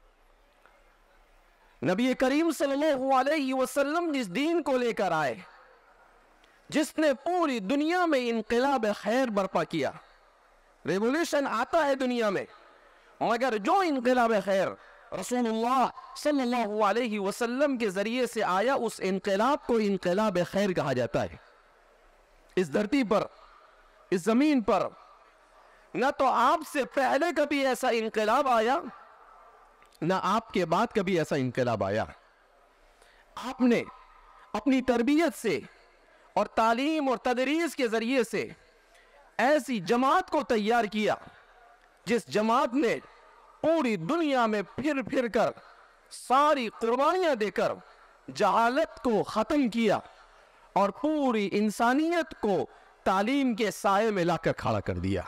नबी करीम सल्लल्लाहु अलैहि वसल्लम जिस दीन को लेकर आए, जिसने पूरी दुनिया में इनकलाब खैर बर्पा किया, रेवोल्यूशन आता है दुनिया में, मगर जो इनकलाब खैर रसूलुल्लाह सल्लल्लाहु अलैहि वसल्लम के जरिए से आया, उस इनकलाब को इनकलाब खैर कहा जाता है। इस धरती पर, इस जमीन पर न तो आपसे पहले कभी ऐसा इनकलाब आया, न आपके बाद कभी ऐसा इनकलाब आया। आपने अपनी तरबियत से और तालीम और तदरीस के जरिए से ऐसी जमात को तैयार किया जिस जमात ने पूरी दुनिया में फिर फिर कर सारी कुर्बानियां देकर जहालत को खत्म किया और पूरी इंसानियत को तालीम के साये में लाकर खड़ा कर दिया।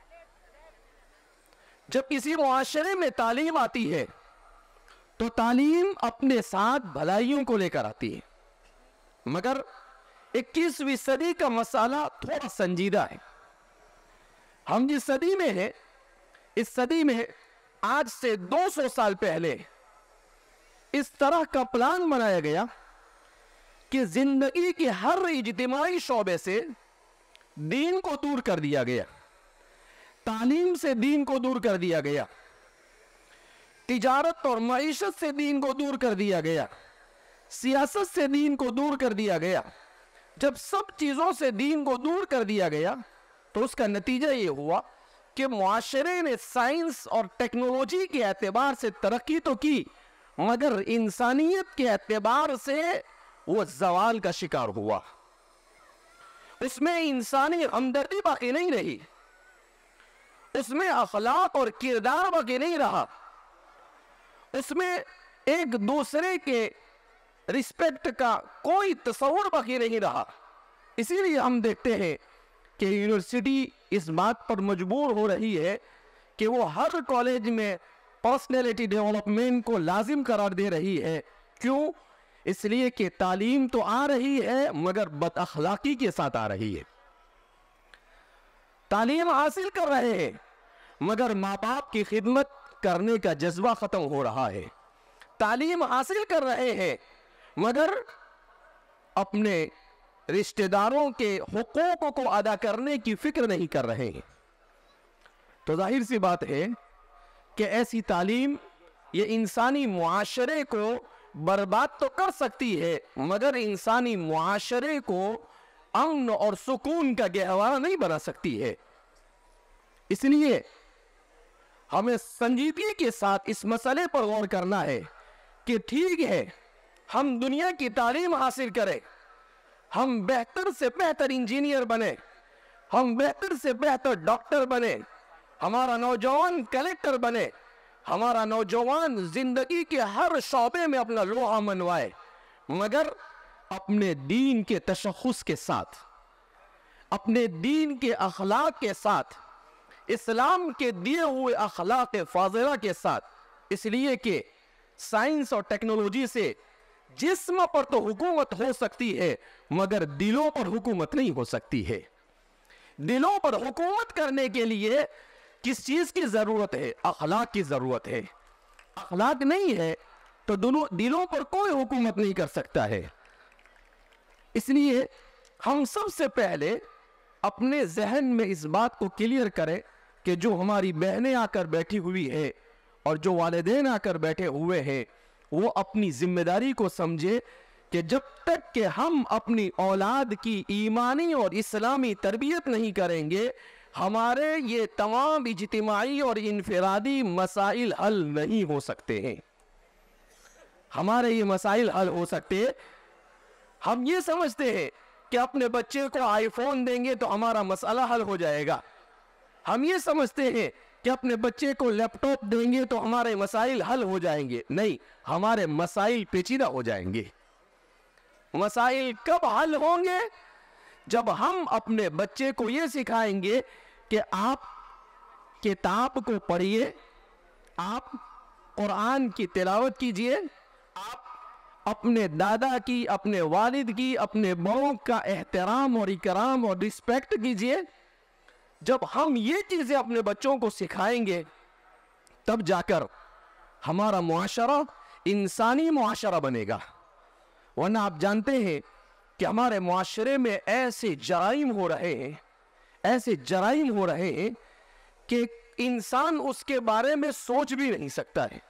जब किसी मुआशरे में तालीम आती है तो तालीम अपने साथ भलाइयों को लेकर आती है, मगर 21वीं सदी का मसाला थोड़ा संजीदा है। हम जिस सदी में हैं, इस सदी में आज से 200 साल पहले इस तरह का प्लान बनाया गया कि जिंदगी के हर इज्तिमाई शोबे से दीन को दूर कर दिया गया, तालीम से दीन को दूर कर दिया गया, तिजारत और मईशत से दीन को दूर कर दिया गया, सियासत से दीन को दूर कर दिया गया। जब सब चीजों से दीन को दूर कर दिया गया तो उसका नतीजा ये हुआ कि मुआशरे ने साइंस और टेक्नोलॉजी के एतबार से तरक्की तो की, मगर इंसानियत के एतबार से वो जवाल का शिकार हुआ। उसमें इंसानी हमदर्दी बाकी नहीं रही, उसमें अखलाक और किरदार बाकी नहीं रहा, उसमें एक दूसरे के रिस्पेक्ट का कोई तस्वुर बाकी नहीं रहा। इसीलिए हम देखते हैं कि यूनिवर्सिटी इस बात पर मजबूर हो रही है कि वो हर कॉलेज में पर्सनैलिटी डेवलपमेंट को लाजिम करार दे रही है। क्यों? इसलिए कि तालीम तो आ रही है मगर बदअखलाकी के साथ आ रही है। तालीम हासिल कर रहे हैं मगर माँ बाप की खिदमत करने का जज्बा खत्म हो रहा है। तालीम हासिल कर रहे हैं मगर अपने रिश्तेदारों के हुकूक को अदा करने की फिक्र नहीं कर रहे हैं। तो जाहिर सी बात है कि ऐसी तालीम ये इंसानी मुआशरे को बर्बाद तो कर सकती है मगर इंसानी मुआशरे को अमन और सुकून का गहवारा नहीं बना सकती है। इसलिए हमें संजीदगी के साथ इस मसले पर गौर करना है कि ठीक है, हम दुनिया की तालीम हासिल करें, हम बेहतर से बेहतर इंजीनियर बने, हम बेहतर से बेहतर डॉक्टर बने, हमारा नौजवान कलेक्टर बने, हमारा नौजवान जिंदगी के हर शौबे में अपना लोहा मनवाए, मगर अपने दीन के तशख़्ख़ुस के साथ, अपने दीन के अखलाक के साथ, इस्लाम के दिए हुए अखलाक फाज़िला के साथ। इसलिए कि साइंस और टेक्नोलॉजी से जिस्म पर तो हुकूमत हो सकती है मगर दिलों पर हुकूमत नहीं हो सकती है। दिलों पर हुकूमत करने के लिए किस चीज की जरूरत है? अखलाक की जरूरत है। अखलाक नहीं है तो दिलों पर कोई हुकूमत नहीं कर सकता है। इसलिए हम सबसे पहले अपने जहन में इस बात को क्लियर करें कि जो हमारी बहनें आकर बैठी हुई है और जो वालिदैन आकर बैठे हुए हैं, वो अपनी जिम्मेदारी को समझे कि जब तक कि हम अपनी औलाद की ईमानी और इस्लामी तरबियत नहीं करेंगे, हमारे ये तमाम इज्तिमाई और इनफरादी मसाइल हल नहीं हो सकते हैं। हमारे ये मसाइल हल हो सकते हैं। हम ये समझते हैं कि अपने बच्चे को आईफोन देंगे तो हमारा मसला हल हो जाएगा। हम ये समझते हैं कि अपने बच्चे को लैपटॉप देंगे तो हमारे मसाइल हल हो जाएंगे। नहीं, हमारे मसाइल पेचीदा हो जाएंगे। मसाइल कब हल होंगे? जब हम अपने बच्चे को ये सिखाएंगे कि आप किताब को पढ़िए, आप कुरान की तिलावत कीजिए, आप अपने दादा की, अपने वालिद की, अपने बड़ों का एहतराम और इकराम और रिस्पेक्ट कीजिए। जब हम ये चीज़ें अपने बच्चों को सिखाएंगे तब जाकर हमारा मुआशरा इंसानी मुआशरा बनेगा। वरना आप जानते हैं कि हमारे मुआशरे में ऐसे जराइम हो रहे हैं, ऐसे जराइम हो रहे हैं कि इंसान उसके बारे में सोच भी नहीं सकता है।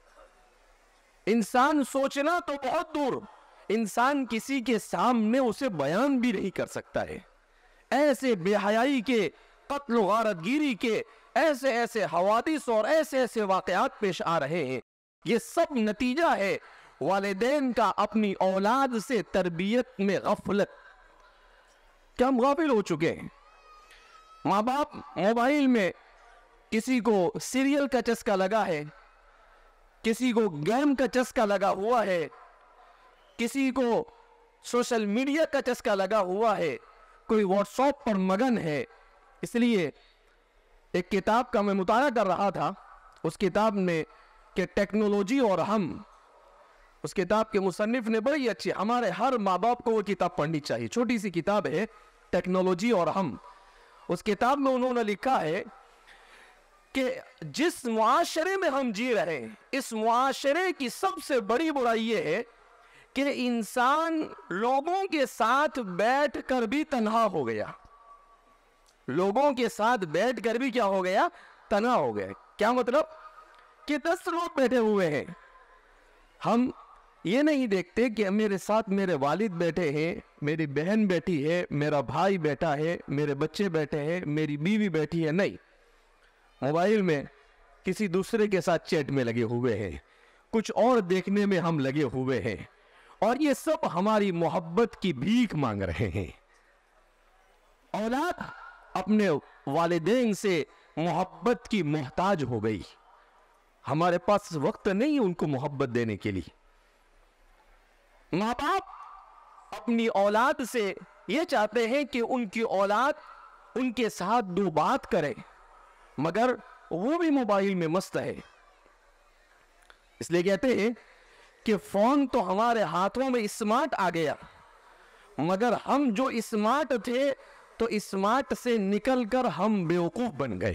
इंसान सोचना तो बहुत दूर, इंसान किसी के सामने उसे बयान भी नहीं कर सकता है। ऐसे बेहयाई के, कत्ल व गारतगिरी के ऐसे ऐसे हवादिस और ऐसे ऐसे वाकयात पेश आ रहे हैं। ये सब नतीजा है वालिदैन का अपनी औलाद से तरबियत में गफलत। क्या हम गाफिल हो चुके हैं? माँ बाप मोबाइल में किसी को सीरियल का चस्का लगा है, किसी को गेम का चस्का लगा हुआ है, किसी को सोशल मीडिया का चस्का लगा हुआ है, कोई व्हाट्सएप पर मगन है। इसलिए एक किताब का मैं मुताला कर रहा था, उस किताब में कि टेक्नोलॉजी और हम, उस किताब के मुसन्निफ ने बड़ी अच्छी, हमारे हर माँ बाप को वो किताब पढ़नी चाहिए। छोटी सी किताब है, टेक्नोलॉजी और हम। उस किताब में उन्होंने लिखा है कि जिस मुआशरे में हम जी रहे हैं, इस मुआशरे की सबसे बड़ी बुराई ये है कि इंसान लोगों के साथ बैठकर भी तन्हा हो गया। लोगों के साथ बैठकर भी क्या हो गया? तन्हा हो गया। क्या मतलब? कि 10 लोग बैठे हुए हैं, हम ये नहीं देखते कि मेरे साथ मेरे वालिद बैठे हैं, मेरी बहन बैठी है, मेरा भाई बैठा है, मेरे बच्चे बैठे हैं, मेरी बीवी बैठी है। नहीं, मोबाइल में किसी दूसरे के साथ चैट में लगे हुए हैं, कुछ और देखने में हम लगे हुए हैं, और ये सब हमारी मोहब्बत की भीख मांग रहे हैं। औलाद अपने वालिदैन से मोहब्बत की मोहताज हो गई। हमारे पास वक्त नहीं उनको मोहब्बत देने के लिए। माँ बाप अपनी औलाद से ये चाहते हैं कि उनकी औलाद उनके साथ 2 बात करे, मगर वो भी मोबाइल में मस्त है। इसलिए कहते हैं कि फोन तो हमारे हाथों में स्मार्ट आ गया, मगर हम जो स्मार्ट थे तो स्मार्ट से निकलकर हम बेवकूफ बन गए।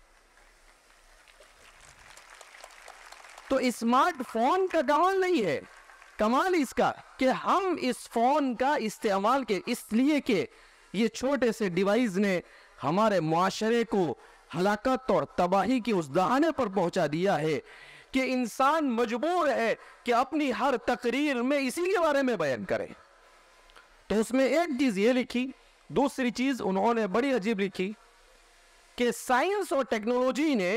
तो स्मार्टफोन का कमाल नहीं है, कमाल इसका कि हम इस फोन का इस्तेमाल के इसलिए कि ये छोटे से डिवाइस ने हमारे मुआशरे को हलाकत और तबाही की उस दहाने पर पहुंचा दिया है कि इंसान मजबूर है कि अपनी हर तकरीर में इसी के बारे में बयान करे। तो उसमें एक चीज ये लिखी, दूसरी चीज उन्होंने बड़ी अजीब लिखी कि साइंस और टेक्नोलॉजी ने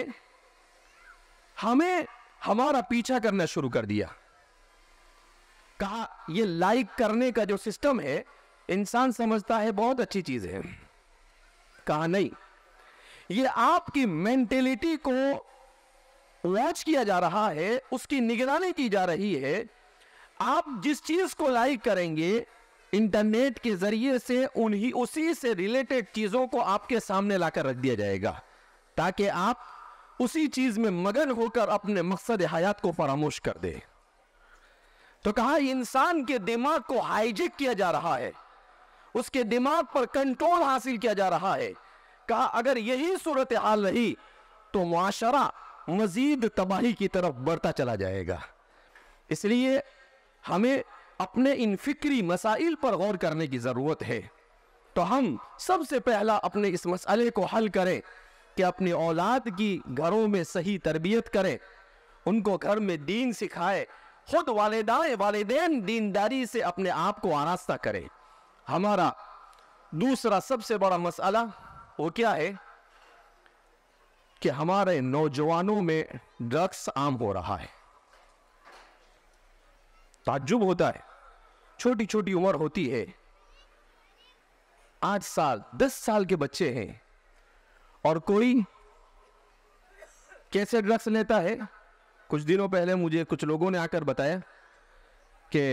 हमें हमारा पीछा करना शुरू कर दिया। कहा ये लाइक करने का जो सिस्टम है, इंसान समझता है बहुत अच्छी चीज है। कहा नहीं, ये आपकी मेंटेलिटी को वॉच किया जा रहा है, उसकी निगरानी की जा रही है। आप जिस चीज को लाइक करेंगे, इंटरनेट के जरिए से उसी से रिलेटेड चीजों को आपके सामने लाकर रख दिया जाएगा, ताकि आप उसी चीज में मगन होकर अपने मकसद हयात को फरामोश कर दे। तो कहा इंसान के दिमाग को हाईजेक किया जा रहा है, उसके दिमाग पर कंट्रोल हासिल किया जा रहा है। कहा अगर यही सूरत हाल रही तो मुआशरा मजीद तबाही की तरफ बढ़ता चला जाएगा। इसलिए हमें अपने इन फिक्री मसाइल पर गौर करने की ज़रूरत है। तो हम सबसे पहला अपने इस मसले को हल करें कि अपनी औलाद की घरों में सही तरबियत करें, उनको घर में दीन सिखाए, खुद वालिदैन दीनदारी से अपने आप को आरास्ता करें। हमारा दूसरा सबसे बड़ा मसला वो क्या है कि हमारे नौजवानों में ड्रग्स आम हो रहा है। ताज्जुब होता है, छोटी छोटी उम्र होती है, 8 साल 10 साल के बच्चे हैं और कोई कैसे ड्रग्स लेता है। कुछ दिनों पहले मुझे कुछ लोगों ने आकर बताया कि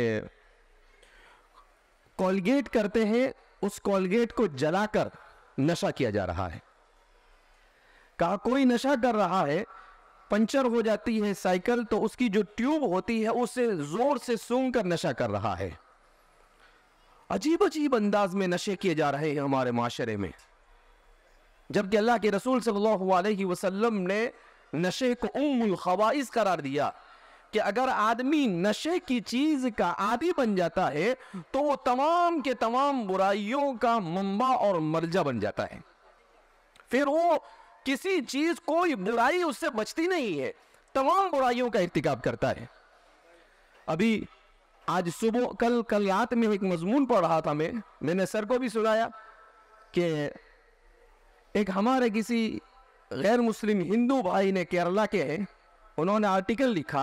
कोलगेट करते हैं, उस कोलगेट को जलाकर नशा किया जा रहा है। कहा कोई नशा कर रहा है, पंचर हो जाती है साइकिल तो उसकी जो ट्यूब होती है उससे जोर से सूंघ कर नशा कर रहा है। अजीब अजीब अंदाज में नशे किए जा रहे हैं हमारे माशरे में, जबकि अल्लाह के रसूल सल्लल्लाहु अलैहि वसल्लम ने नशे को उम्मुल खवाइस करार दिया कि अगर आदमी नशे की चीज का आदी बन जाता है तो वो तमाम के तमाम बुराइयों का मंबा और मर्जा बन जाता है। फिर वो किसी चीज, कोई बुराई उससे बचती नहीं है, तमाम बुराइयों का इर्तिकाब करता है। अभी आज सुबह कल रात में एक मजमून पढ़ रहा था, मैंने सर को भी सुनाया कि एक हमारे किसी गैर मुस्लिम हिंदू भाई ने, केरला के हैं, उन्होंने आर्टिकल लिखा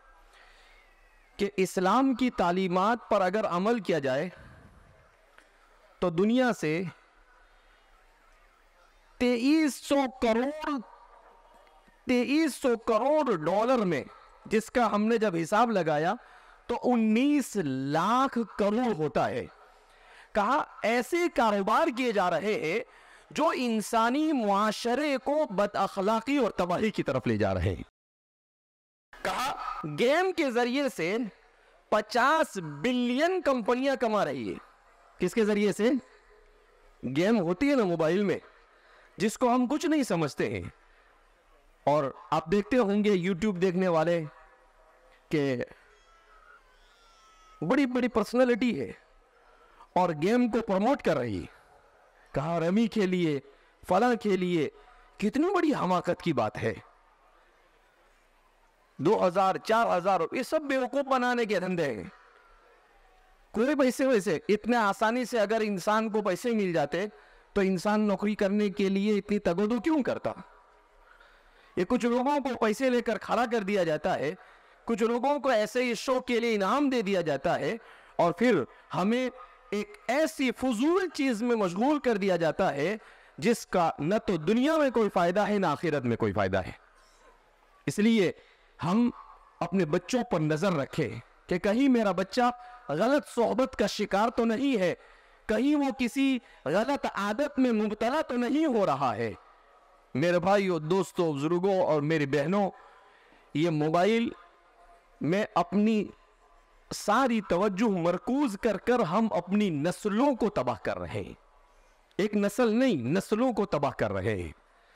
कि इस्लाम की तालीमात पर अगर अमल किया जाए तो दुनिया से 2300 करोड़ डॉलर में, जिसका हमने जब हिसाब लगाया तो 19 लाख करोड़ होता है। कहा ऐसे कारोबार किए जा रहे हैं जो इंसानी मुआशरे को बदअखलाकी और तबाही की तरफ ले जा रहे हैं। कहा गेम के जरिए से 50 बिलियन कंपनियां कमा रही है। किसके जरिए से? गेम होती है ना मोबाइल में, जिसको हम कुछ नहीं समझते हैं। और आप देखते होंगे यूट्यूब देखने वाले के बड़ी बड़ी पर्सनालिटी है और गेम को प्रमोट कर रही है। कहा रमी के लिए, फला के लिए, कितनी बड़ी हमाकत की बात है। 2000 4000 ये सब बेवकूफ बनाने के धंधे हैं। कोई पैसे वैसे इतने आसानी से अगर इंसान को पैसे मिल जाते तो इंसान नौकरी करने के लिए इतनी तगोदो क्यों करता। ये कुछ लोगों को पैसे लेकर खड़ा कर दिया जाता है, कुछ लोगों को ऐसे ही शो के लिए इनाम दे दिया जाता है और फिर हमें एक ऐसी फजूल चीज में मशगूल कर दिया जाता है जिसका न तो दुनिया में कोई फायदा है न आखिरत में कोई फायदा है। इसलिए हम अपने बच्चों पर नजर रखें कि कहीं मेरा बच्चा गलत सोहबत का शिकार तो नहीं है, कहीं वो किसी गलत आदत में मुब्तला तो नहीं हो रहा है। मेरे भाइयों, दोस्तों, बुजुर्गों और मेरी बहनों, ये मोबाइल में अपनी सारी तवज्जो मरकूज कर कर हम अपनी नस्लों को तबाह कर रहे हैं। एक नस्ल नहीं, नस्लों को तबाह कर रहे हैं।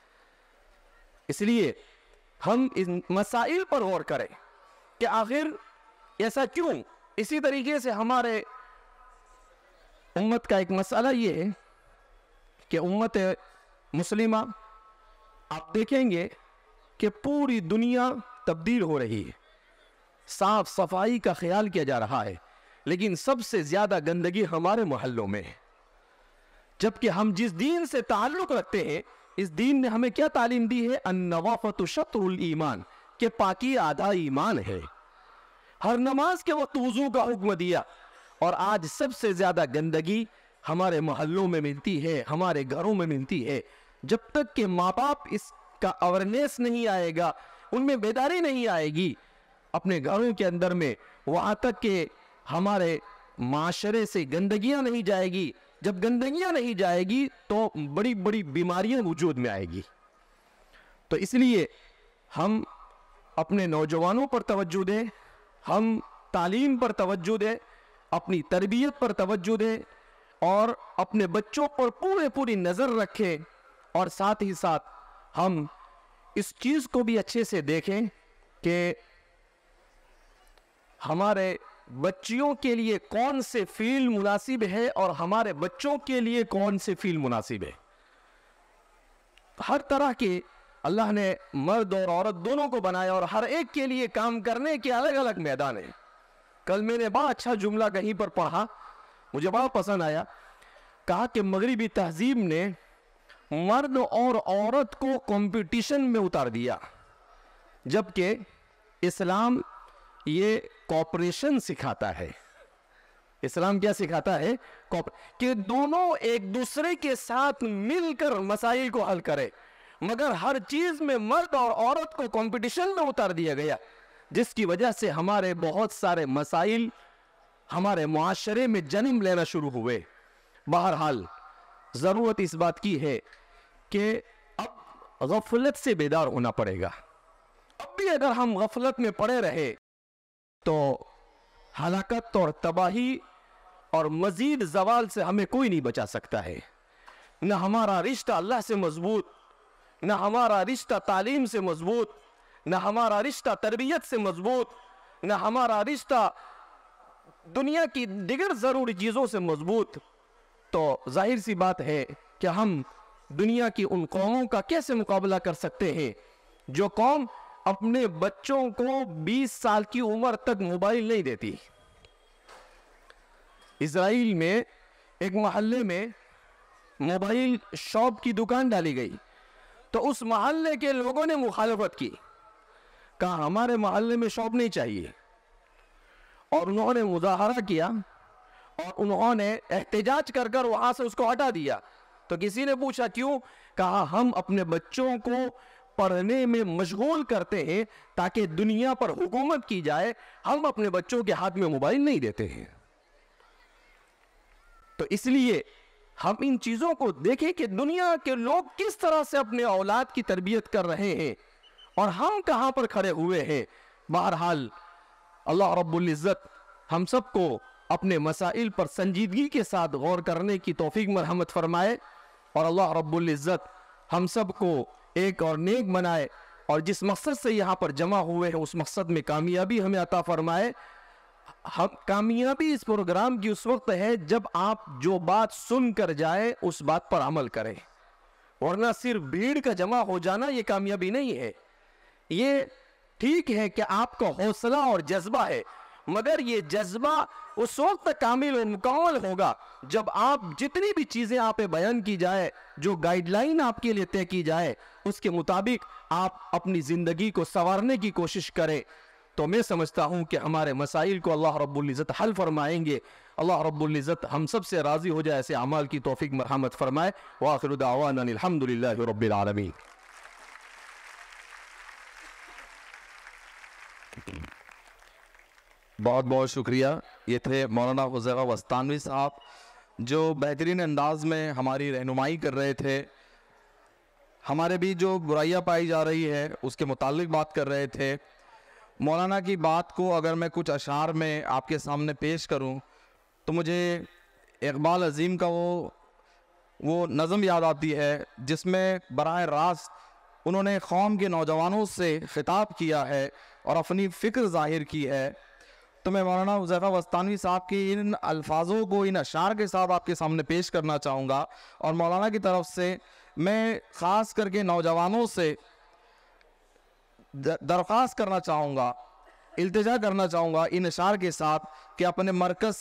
इसलिए हम इन मसाइल पर गौर करें कि आखिर ऐसा क्यों। इसी तरीके से हमारे उम्मत का एक मसला ये है कि उम्मत मुस्लिमा, आप देखेंगे कि पूरी दुनिया तब्दील हो रही है, साफ सफाई का ख्याल किया जा रहा है, लेकिन सबसे ज्यादा गंदगी हमारे मोहल्लों में है। जबकि हम जिस दीन से ताल्लुक रखते हैं, इस दीन ने हमें क्या तालीम दी है? अन्नवाफतु शत्रुल ईमान, के पाकी आधा ईमान है। हर नमाज के वक्त वुजू का हुक्म दिया। और आज सबसे ज्यादा गंदगी हमारे मोहल्लों में मिलती है, हमारे घरों में मिलती है। जब तक कि माँ बाप इसका अवेयरनेस नहीं आएगा, उनमें बेदारी नहीं आएगी अपने घरों के अंदर में, वहां तक कि हमारे माशरे से गंदगियां नहीं जाएगी। जब गंदगियां नहीं जाएगी तो बड़ी बड़ी बीमारियां वजूद में आएगी। तो इसलिए हम अपने नौजवानों पर तवज्जो दें, हम तालीम पर तवज्जो दें, अपनी तरबियत पर तवज्जो दें और अपने बच्चों पर पूरी नज़र रखें और साथ ही साथ हम इस चीज़ को भी अच्छे से देखें कि हमारे बच्चियों के लिए कौन से फील्ड मुनासिब है और हमारे बच्चों के लिए कौन से फील्ड मुनासिब है। हर तरह के अल्लाह ने मर्द और औरत दोनों को बनाया और हर एक के लिए काम करने के अलग अलग मैदान है। कल मैंने बड़ा अच्छा जुमला कहीं पर पढ़ा, मुझे बड़ा पसंद आया। कहा कि मगरिबी तहजीब ने मर्द और औरत को कंपटीशन में उतार दिया, जबकि इस्लाम ये कॉपरेशन सिखाता है। इस्लाम क्या सिखाता है? कि दोनों एक दूसरे के साथ मिलकर मसाइल को हल करें, मगर हर चीज में मर्द और औरत को कंपटीशन में उतार दिया गया, जिसकी वजह से हमारे बहुत सारे मसाइल हमारे मुआशरे में जन्म लेना शुरू हुए। बहरहाल जरूरत इस बात की है कि अब गफलत से बेदार होना पड़ेगा। अब भी अगर हम गफलत में पड़े रहे तो हलाकत और तबाही और मजीद जवाल से हमें कोई नहीं बचा सकता है। न हमारा रिश्ता अल्लाह से मजबूत, न हमारा रिश्ता तालीम से मजबूत, न हमारा रिश्ता तरबियत से मजबूत, न हमारा रिश्ता दुनिया की दिगर ज़रूरी चीज़ों से मजबूत। तो जाहिर सी बात है कि हम दुनिया की उन कौमों का कैसे मुकाबला कर सकते हैं जो कौम अपने बच्चों को 20 साल की उम्र तक मोबाइल नहीं देती। इजराइल में एक मोहल्ले में मोबाइल शॉप की दुकान डाली गई, तो उस मोहल्ले के लोगों ने मुखालफत की, कहा हमारे मोहल्ले में शॉप नहीं चाहिए, और उन्होंने मुजाहरा किया और उन्होंने एहतजाज कर कर वहां से उसको हटा दिया। तो किसी ने पूछा क्यों? कहा हम अपने बच्चों को पढ़ने में मशगूल करते हैं ताकि दुनिया पर हुकूमत की जाए, हम अपने बच्चों के हाथ में मोबाइल नहीं देते हैं। तो इसलिए हम इन चीजों को देखें कि दुनिया के लोग किस तरह से अपने औलाद की तरबियत कर रहे हैं और हम कहां पर खड़े हुए हैं। बहरहाल अल्लाह रब्बुल इज़्ज़त हम सबको अपने मसाइल पर संजीदगी के साथ गौर करने की तौफीक मरहमत फरमाए और अल्लाह रब्बुल इज़्ज़त हम सबको एक और नेक बनाए और जिस मकसद से यहाँ पर जमा हुए हैं उस मकसद में कामयाबी हमें अता फरमाए। हम कामयाबी इस प्रोग्राम की उस वक्त है जब आप जो बात सुन कर जाए उस बात पर अमल करें, वरना सिर्फ भीड़ का जमा हो जाना ये कामयाबी नहीं है। ये ठीक है कि आपका हौसला और जज्बा है, मगर ये जज्बा उस वक्त कामिल और मुकम्मल होगा जब आप जितनी भी चीज़ें आप पे बयान की जाए, जो गाइडलाइन आपके लिए तय की जाए, उसके मुताबिक आप अपनी ज़िंदगी को संवारने की कोशिश करें। तो मैं समझता हूँ कि हमारे मसाइल को अल्लाह रब्बुल इज़्ज़त हल फरमाएंगे। अल्लाह रब्बुल इज़्ज़त हम सब से राज़ी हो जाए, ऐसे अमाल की तौफीक मरहमत फरमाए। व आखिरु दावाना अल्हम्दुलिल्लाहि रब्बिल आलमीन। बहुत बहुत शुक्रिया। ये थे मौलाना हुज़ैफा वस्तानवी साहब जो बेहतरीन अंदाज में हमारी रहनुमाई कर रहे थे। हमारे भी जो बुराइयां पाई जा रही है उसके मुतालिक बात कर रहे थे। मौलाना की बात को अगर मैं कुछ अशार में आपके सामने पेश करूं तो मुझे इक़बाल अज़ीम का वो नज़म याद आती है जिसमें बराह रास्त उन्होंने कौम के नौजवानों से ख़िताब किया है और अपनी फ़िक्र ज़ाहिर की है। तो मैं मौलाना हुज़ैफा वस्तानवी साहब के इन अल्फाजों को इन अशार के साथ आपके सामने पेश करना चाहूँगा और मौलाना की तरफ से मैं ख़ास करके नौजवानों से दरख्वास्त करना चाहूँगा, इल्तिजा करना चाहूँगा इन अशार के साथ कि अपने मरकज़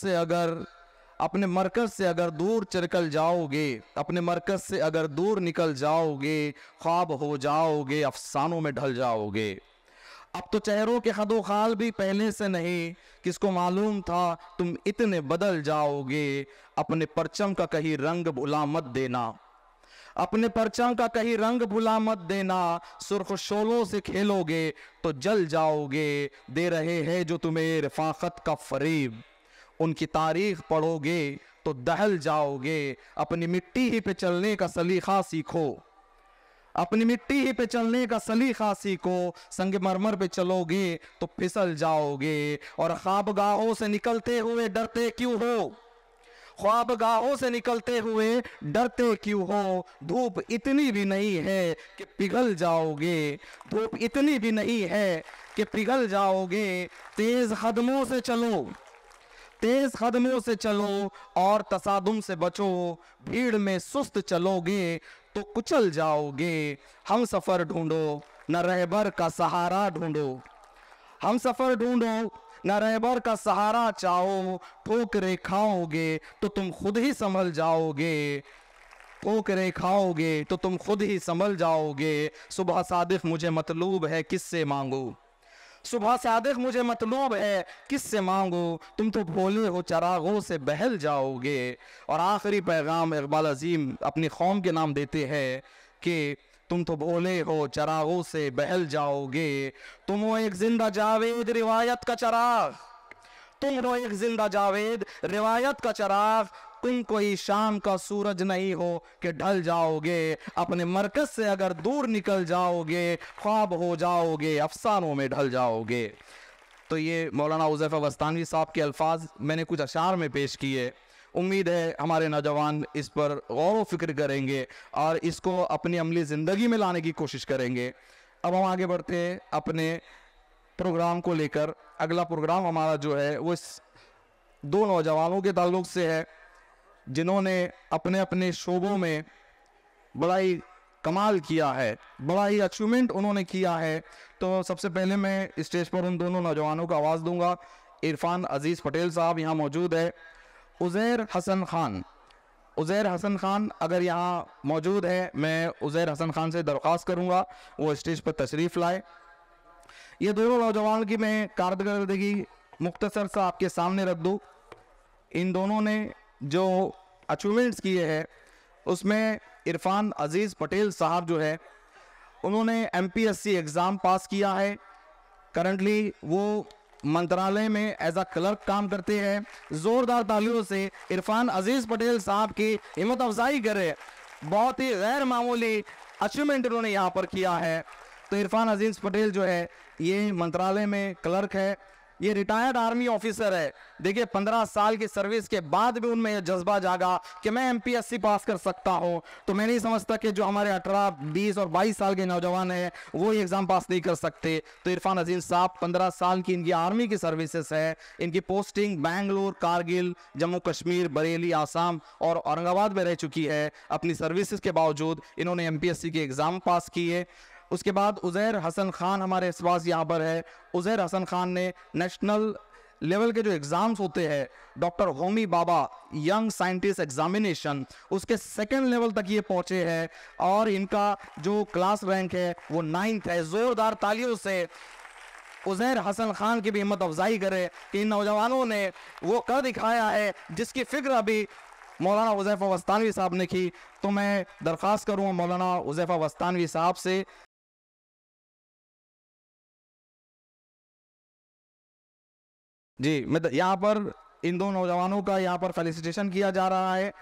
से अगर दूर चलकर जाओगे, अपने मरकज़ से अगर दूर निकल जाओगे, ख्वाब हो जाओगे, अफसानों में ढल जाओगे। अब तो चेहरों के खदो खाल भी पहले से नहीं, किसको मालूम था तुम इतने बदल जाओगे। अपने परचम का कहीं रंग भुला मत देना, अपने परचम का कहीं रंग भुला मत देना। सुर्ख शोलों से खेलोगे तो जल जाओगे। दे रहे हैं जो तुम्हें रफाकत का फरीब, उनकी तारीख पढ़ोगे तो दहल जाओगे। अपनी मिट्टी ही पे चलने का सलीखा सीखो, अपनी मिट्टी ही पे चलने का सलीखा सीखो। संग मरमर पे चलोगे तो फिसल जाओगे। और ख्वाबगाहों से निकलते हुए डरते क्यों हो, ख्वाबगाहों से निकलते हुए डरते क्यों हो, धूप इतनी भी नहीं है कि पिघल जाओगे, धूप इतनी भी नहीं है कि पिघल जाओगे। तेज कदमों से चलो, तेज कदमों से चलो और तसादुम से बचो, भीड़ में सुस्त चलोगे तो कुचल जाओगे। हम सफ़र ढूंढो न रहबर का सहारा ढूंढो, हम सफ़र ढूंढो न रहबर का सहारा चाहो, ठोकरे खाओगे तो तुम खुद ही संभल जाओगे, ठोकरे खाओगे तो तुम खुद ही संभल जाओगे। सुबह सादिक मुझे मतलूब है किससे मांगो, सुबह सादिक मुझे मतलूब है किससे मांगो, तुम तो भोले हो चरागों से बहल जाओगे। और आखिरी पैगाम इकबाल अजीम अपनी कौम के नाम देते हैं कि तुम तो भोले हो चरागों से बहल जाओगे। तुम हो एक जिंदा जावेद रिवायत का चराग, तुम हो एक जिंदा जावेद रिवायत का चराग, तुम कोई शाम का सूरज नहीं हो कि ढल जाओगे। अपने मरकज से अगर दूर निकल जाओगे ख्वाब हो जाओगे, अफसानों में ढल जाओगे। तो ये मौलाना हुज़ैफ़ा वस्तानवी साहब के अल्फाज मैंने कुछ अशार में पेश किए। उम्मीद है हमारे नौजवान इस पर गौर व फिक्र करेंगे और इसको अपनी अमली ज़िंदगी में लाने की कोशिश करेंगे। अब हम आगे बढ़ते हैं अपने प्रोग्राम को लेकर। अगला प्रोग्राम हमारा जो है वो इस दो नौजवानों के ताल्लुक़ से है जिन्होंने अपने अपने शोबों में बड़ा ही कमाल किया है, बड़ा ही अचीवमेंट उन्होंने किया है। तो सबसे पहले मैं स्टेज पर उन दोनों नौजवानों को आवाज़ दूंगा। इरफान अजीज़ पटेल साहब यहाँ मौजूद है। उज़ैर हसन खान, उज़ैर हसन खान अगर यहाँ मौजूद है, मैं उज़ैर हसन खान से दरख्वास्त करूँगा वो स्टेज पर तशरीफ़ लाए। ये दोनों नौजवान की मैं कारकर्दगी मुख्तसर सा आपके सामने रख दूँ। इन दोनों ने जो अचीवमेंट्स किए हैं उसमें इरफान अजीज़ पटेल साहब जो है उन्होंने MPSC एग्ज़ाम पास किया है। करंटली वो मंत्रालय में एज अ क्लर्क काम करते हैं। ज़ोरदार तालियों से इरफान अजीज़ पटेल साहब की हिम्मत अफजाई करे। बहुत ही गैर मामूली अचीवमेंट उन्होंने यहाँ पर किया है। तो इरफान अजीज़ पटेल जो है ये मंत्रालय में क्लर्क है, ये रिटायर्ड आर्मी ऑफिसर है। देखिए 15 साल की सर्विस के बाद भी उनमें यह जज्बा जागा कि मैं MPSC पास कर सकता हूं। तो मैं नहीं समझता कि जो हमारे 18, 20 और 22 साल के नौजवान हैं वो ये एग्ज़ाम पास नहीं कर सकते। तो इरफान अजीज़ साहब 15 साल की इनकी आर्मी की सर्विसेज है। इनकी पोस्टिंग बेंगलोर, कारगिल, जम्मू कश्मीर, बरेली, आसाम और औरंगाबाद में रह चुकी है। अपनी सर्विसेज के बावजूद इन्होंने MPSC के एग्ज़ाम पास किए। उसके बाद उज़ैर हसन खान हमारे इस पास यहाँ पर है। उज़ैर हसन खान ने नेशनल लेवल के जो एग्ज़ाम्स होते हैं doctor Homi Bhabha young scientist examination उसके सेकंड लेवल तक ये पहुँचे हैं और इनका जो क्लास रैंक है वो 9th है। ज़ोरदार तालियों से उज़ैर हसन खान की भी हिम्मत अफजाई करे कि इन नौजवानों ने वो कर दिखाया है जिसकी फ़िक्र अभी मौलाना हुज़ैफ़ा वस्तानवी साहब ने की। तो मैं दरख्वास्त करूँगा मौलाना हुज़ैफ़ा वस्तानवी साहब से जी, मैं यहाँ पर इन दो नौजवानों का यहाँ पर फेलिसिटेशन किया जा रहा है।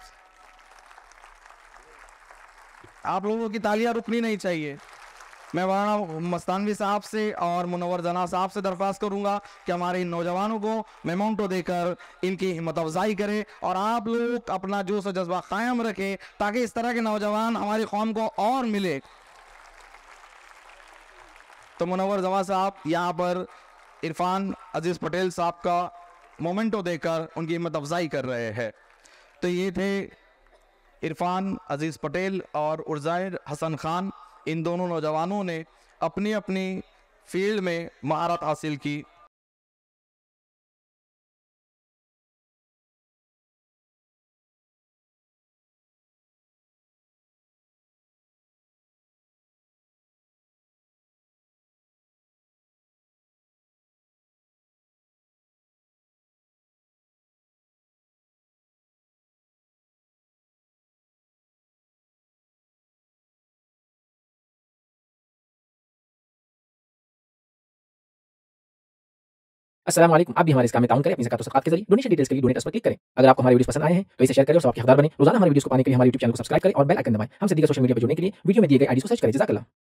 आप लोगों की तालियां रुकनी नहीं चाहिए। मैं मौलाना मस्तानवी साहब से और मुनव्वर जना साहब से दरख्वास्त करूंगा कि हमारे इन नौजवानों को मेमोंटो देकर इनकी हिम्मत अफजाई करें और आप लोग अपना जोश और जज्बा कायम रखें ताकि इस तरह के नौजवान हमारी कौम को और मिले। तो मुनव्वर जना साहब यहाँ पर इरफान अजीज़ पटेल साहब का मोमेंटो देकर उनकी हिम्मत अफजाई कर रहे हैं। तो ये थे इरफान अजीज़ पटेल और उज़ैर हसन खान। इन दोनों नौजवानों ने अपनी अपनी फील्ड में महारत हासिल की। अस्सलाम वालेकुम। आप भी हमारे इस काम में ताउन करें अपनी ज़कात और सदक़ात के जरिए। डोनेशन डिटेल्स के लिए डोनेट पर क्लिक करें। अगर आपको हमारे वीडियोस पसंद आए हैं तो इसे शेयर करें और सबके हकदार बने। रोजाना हमारे वीडियोस को पाने के लिए हमारे YouTube चैनल को सब्सक्राइब करें और बेल आइकन दबाएं। हमसे दीगर सोशल मीडिया पर जुड़ने के लिए वीडियो में दिए गए आईडी को सर्च करें। जज़ाकल्लाह।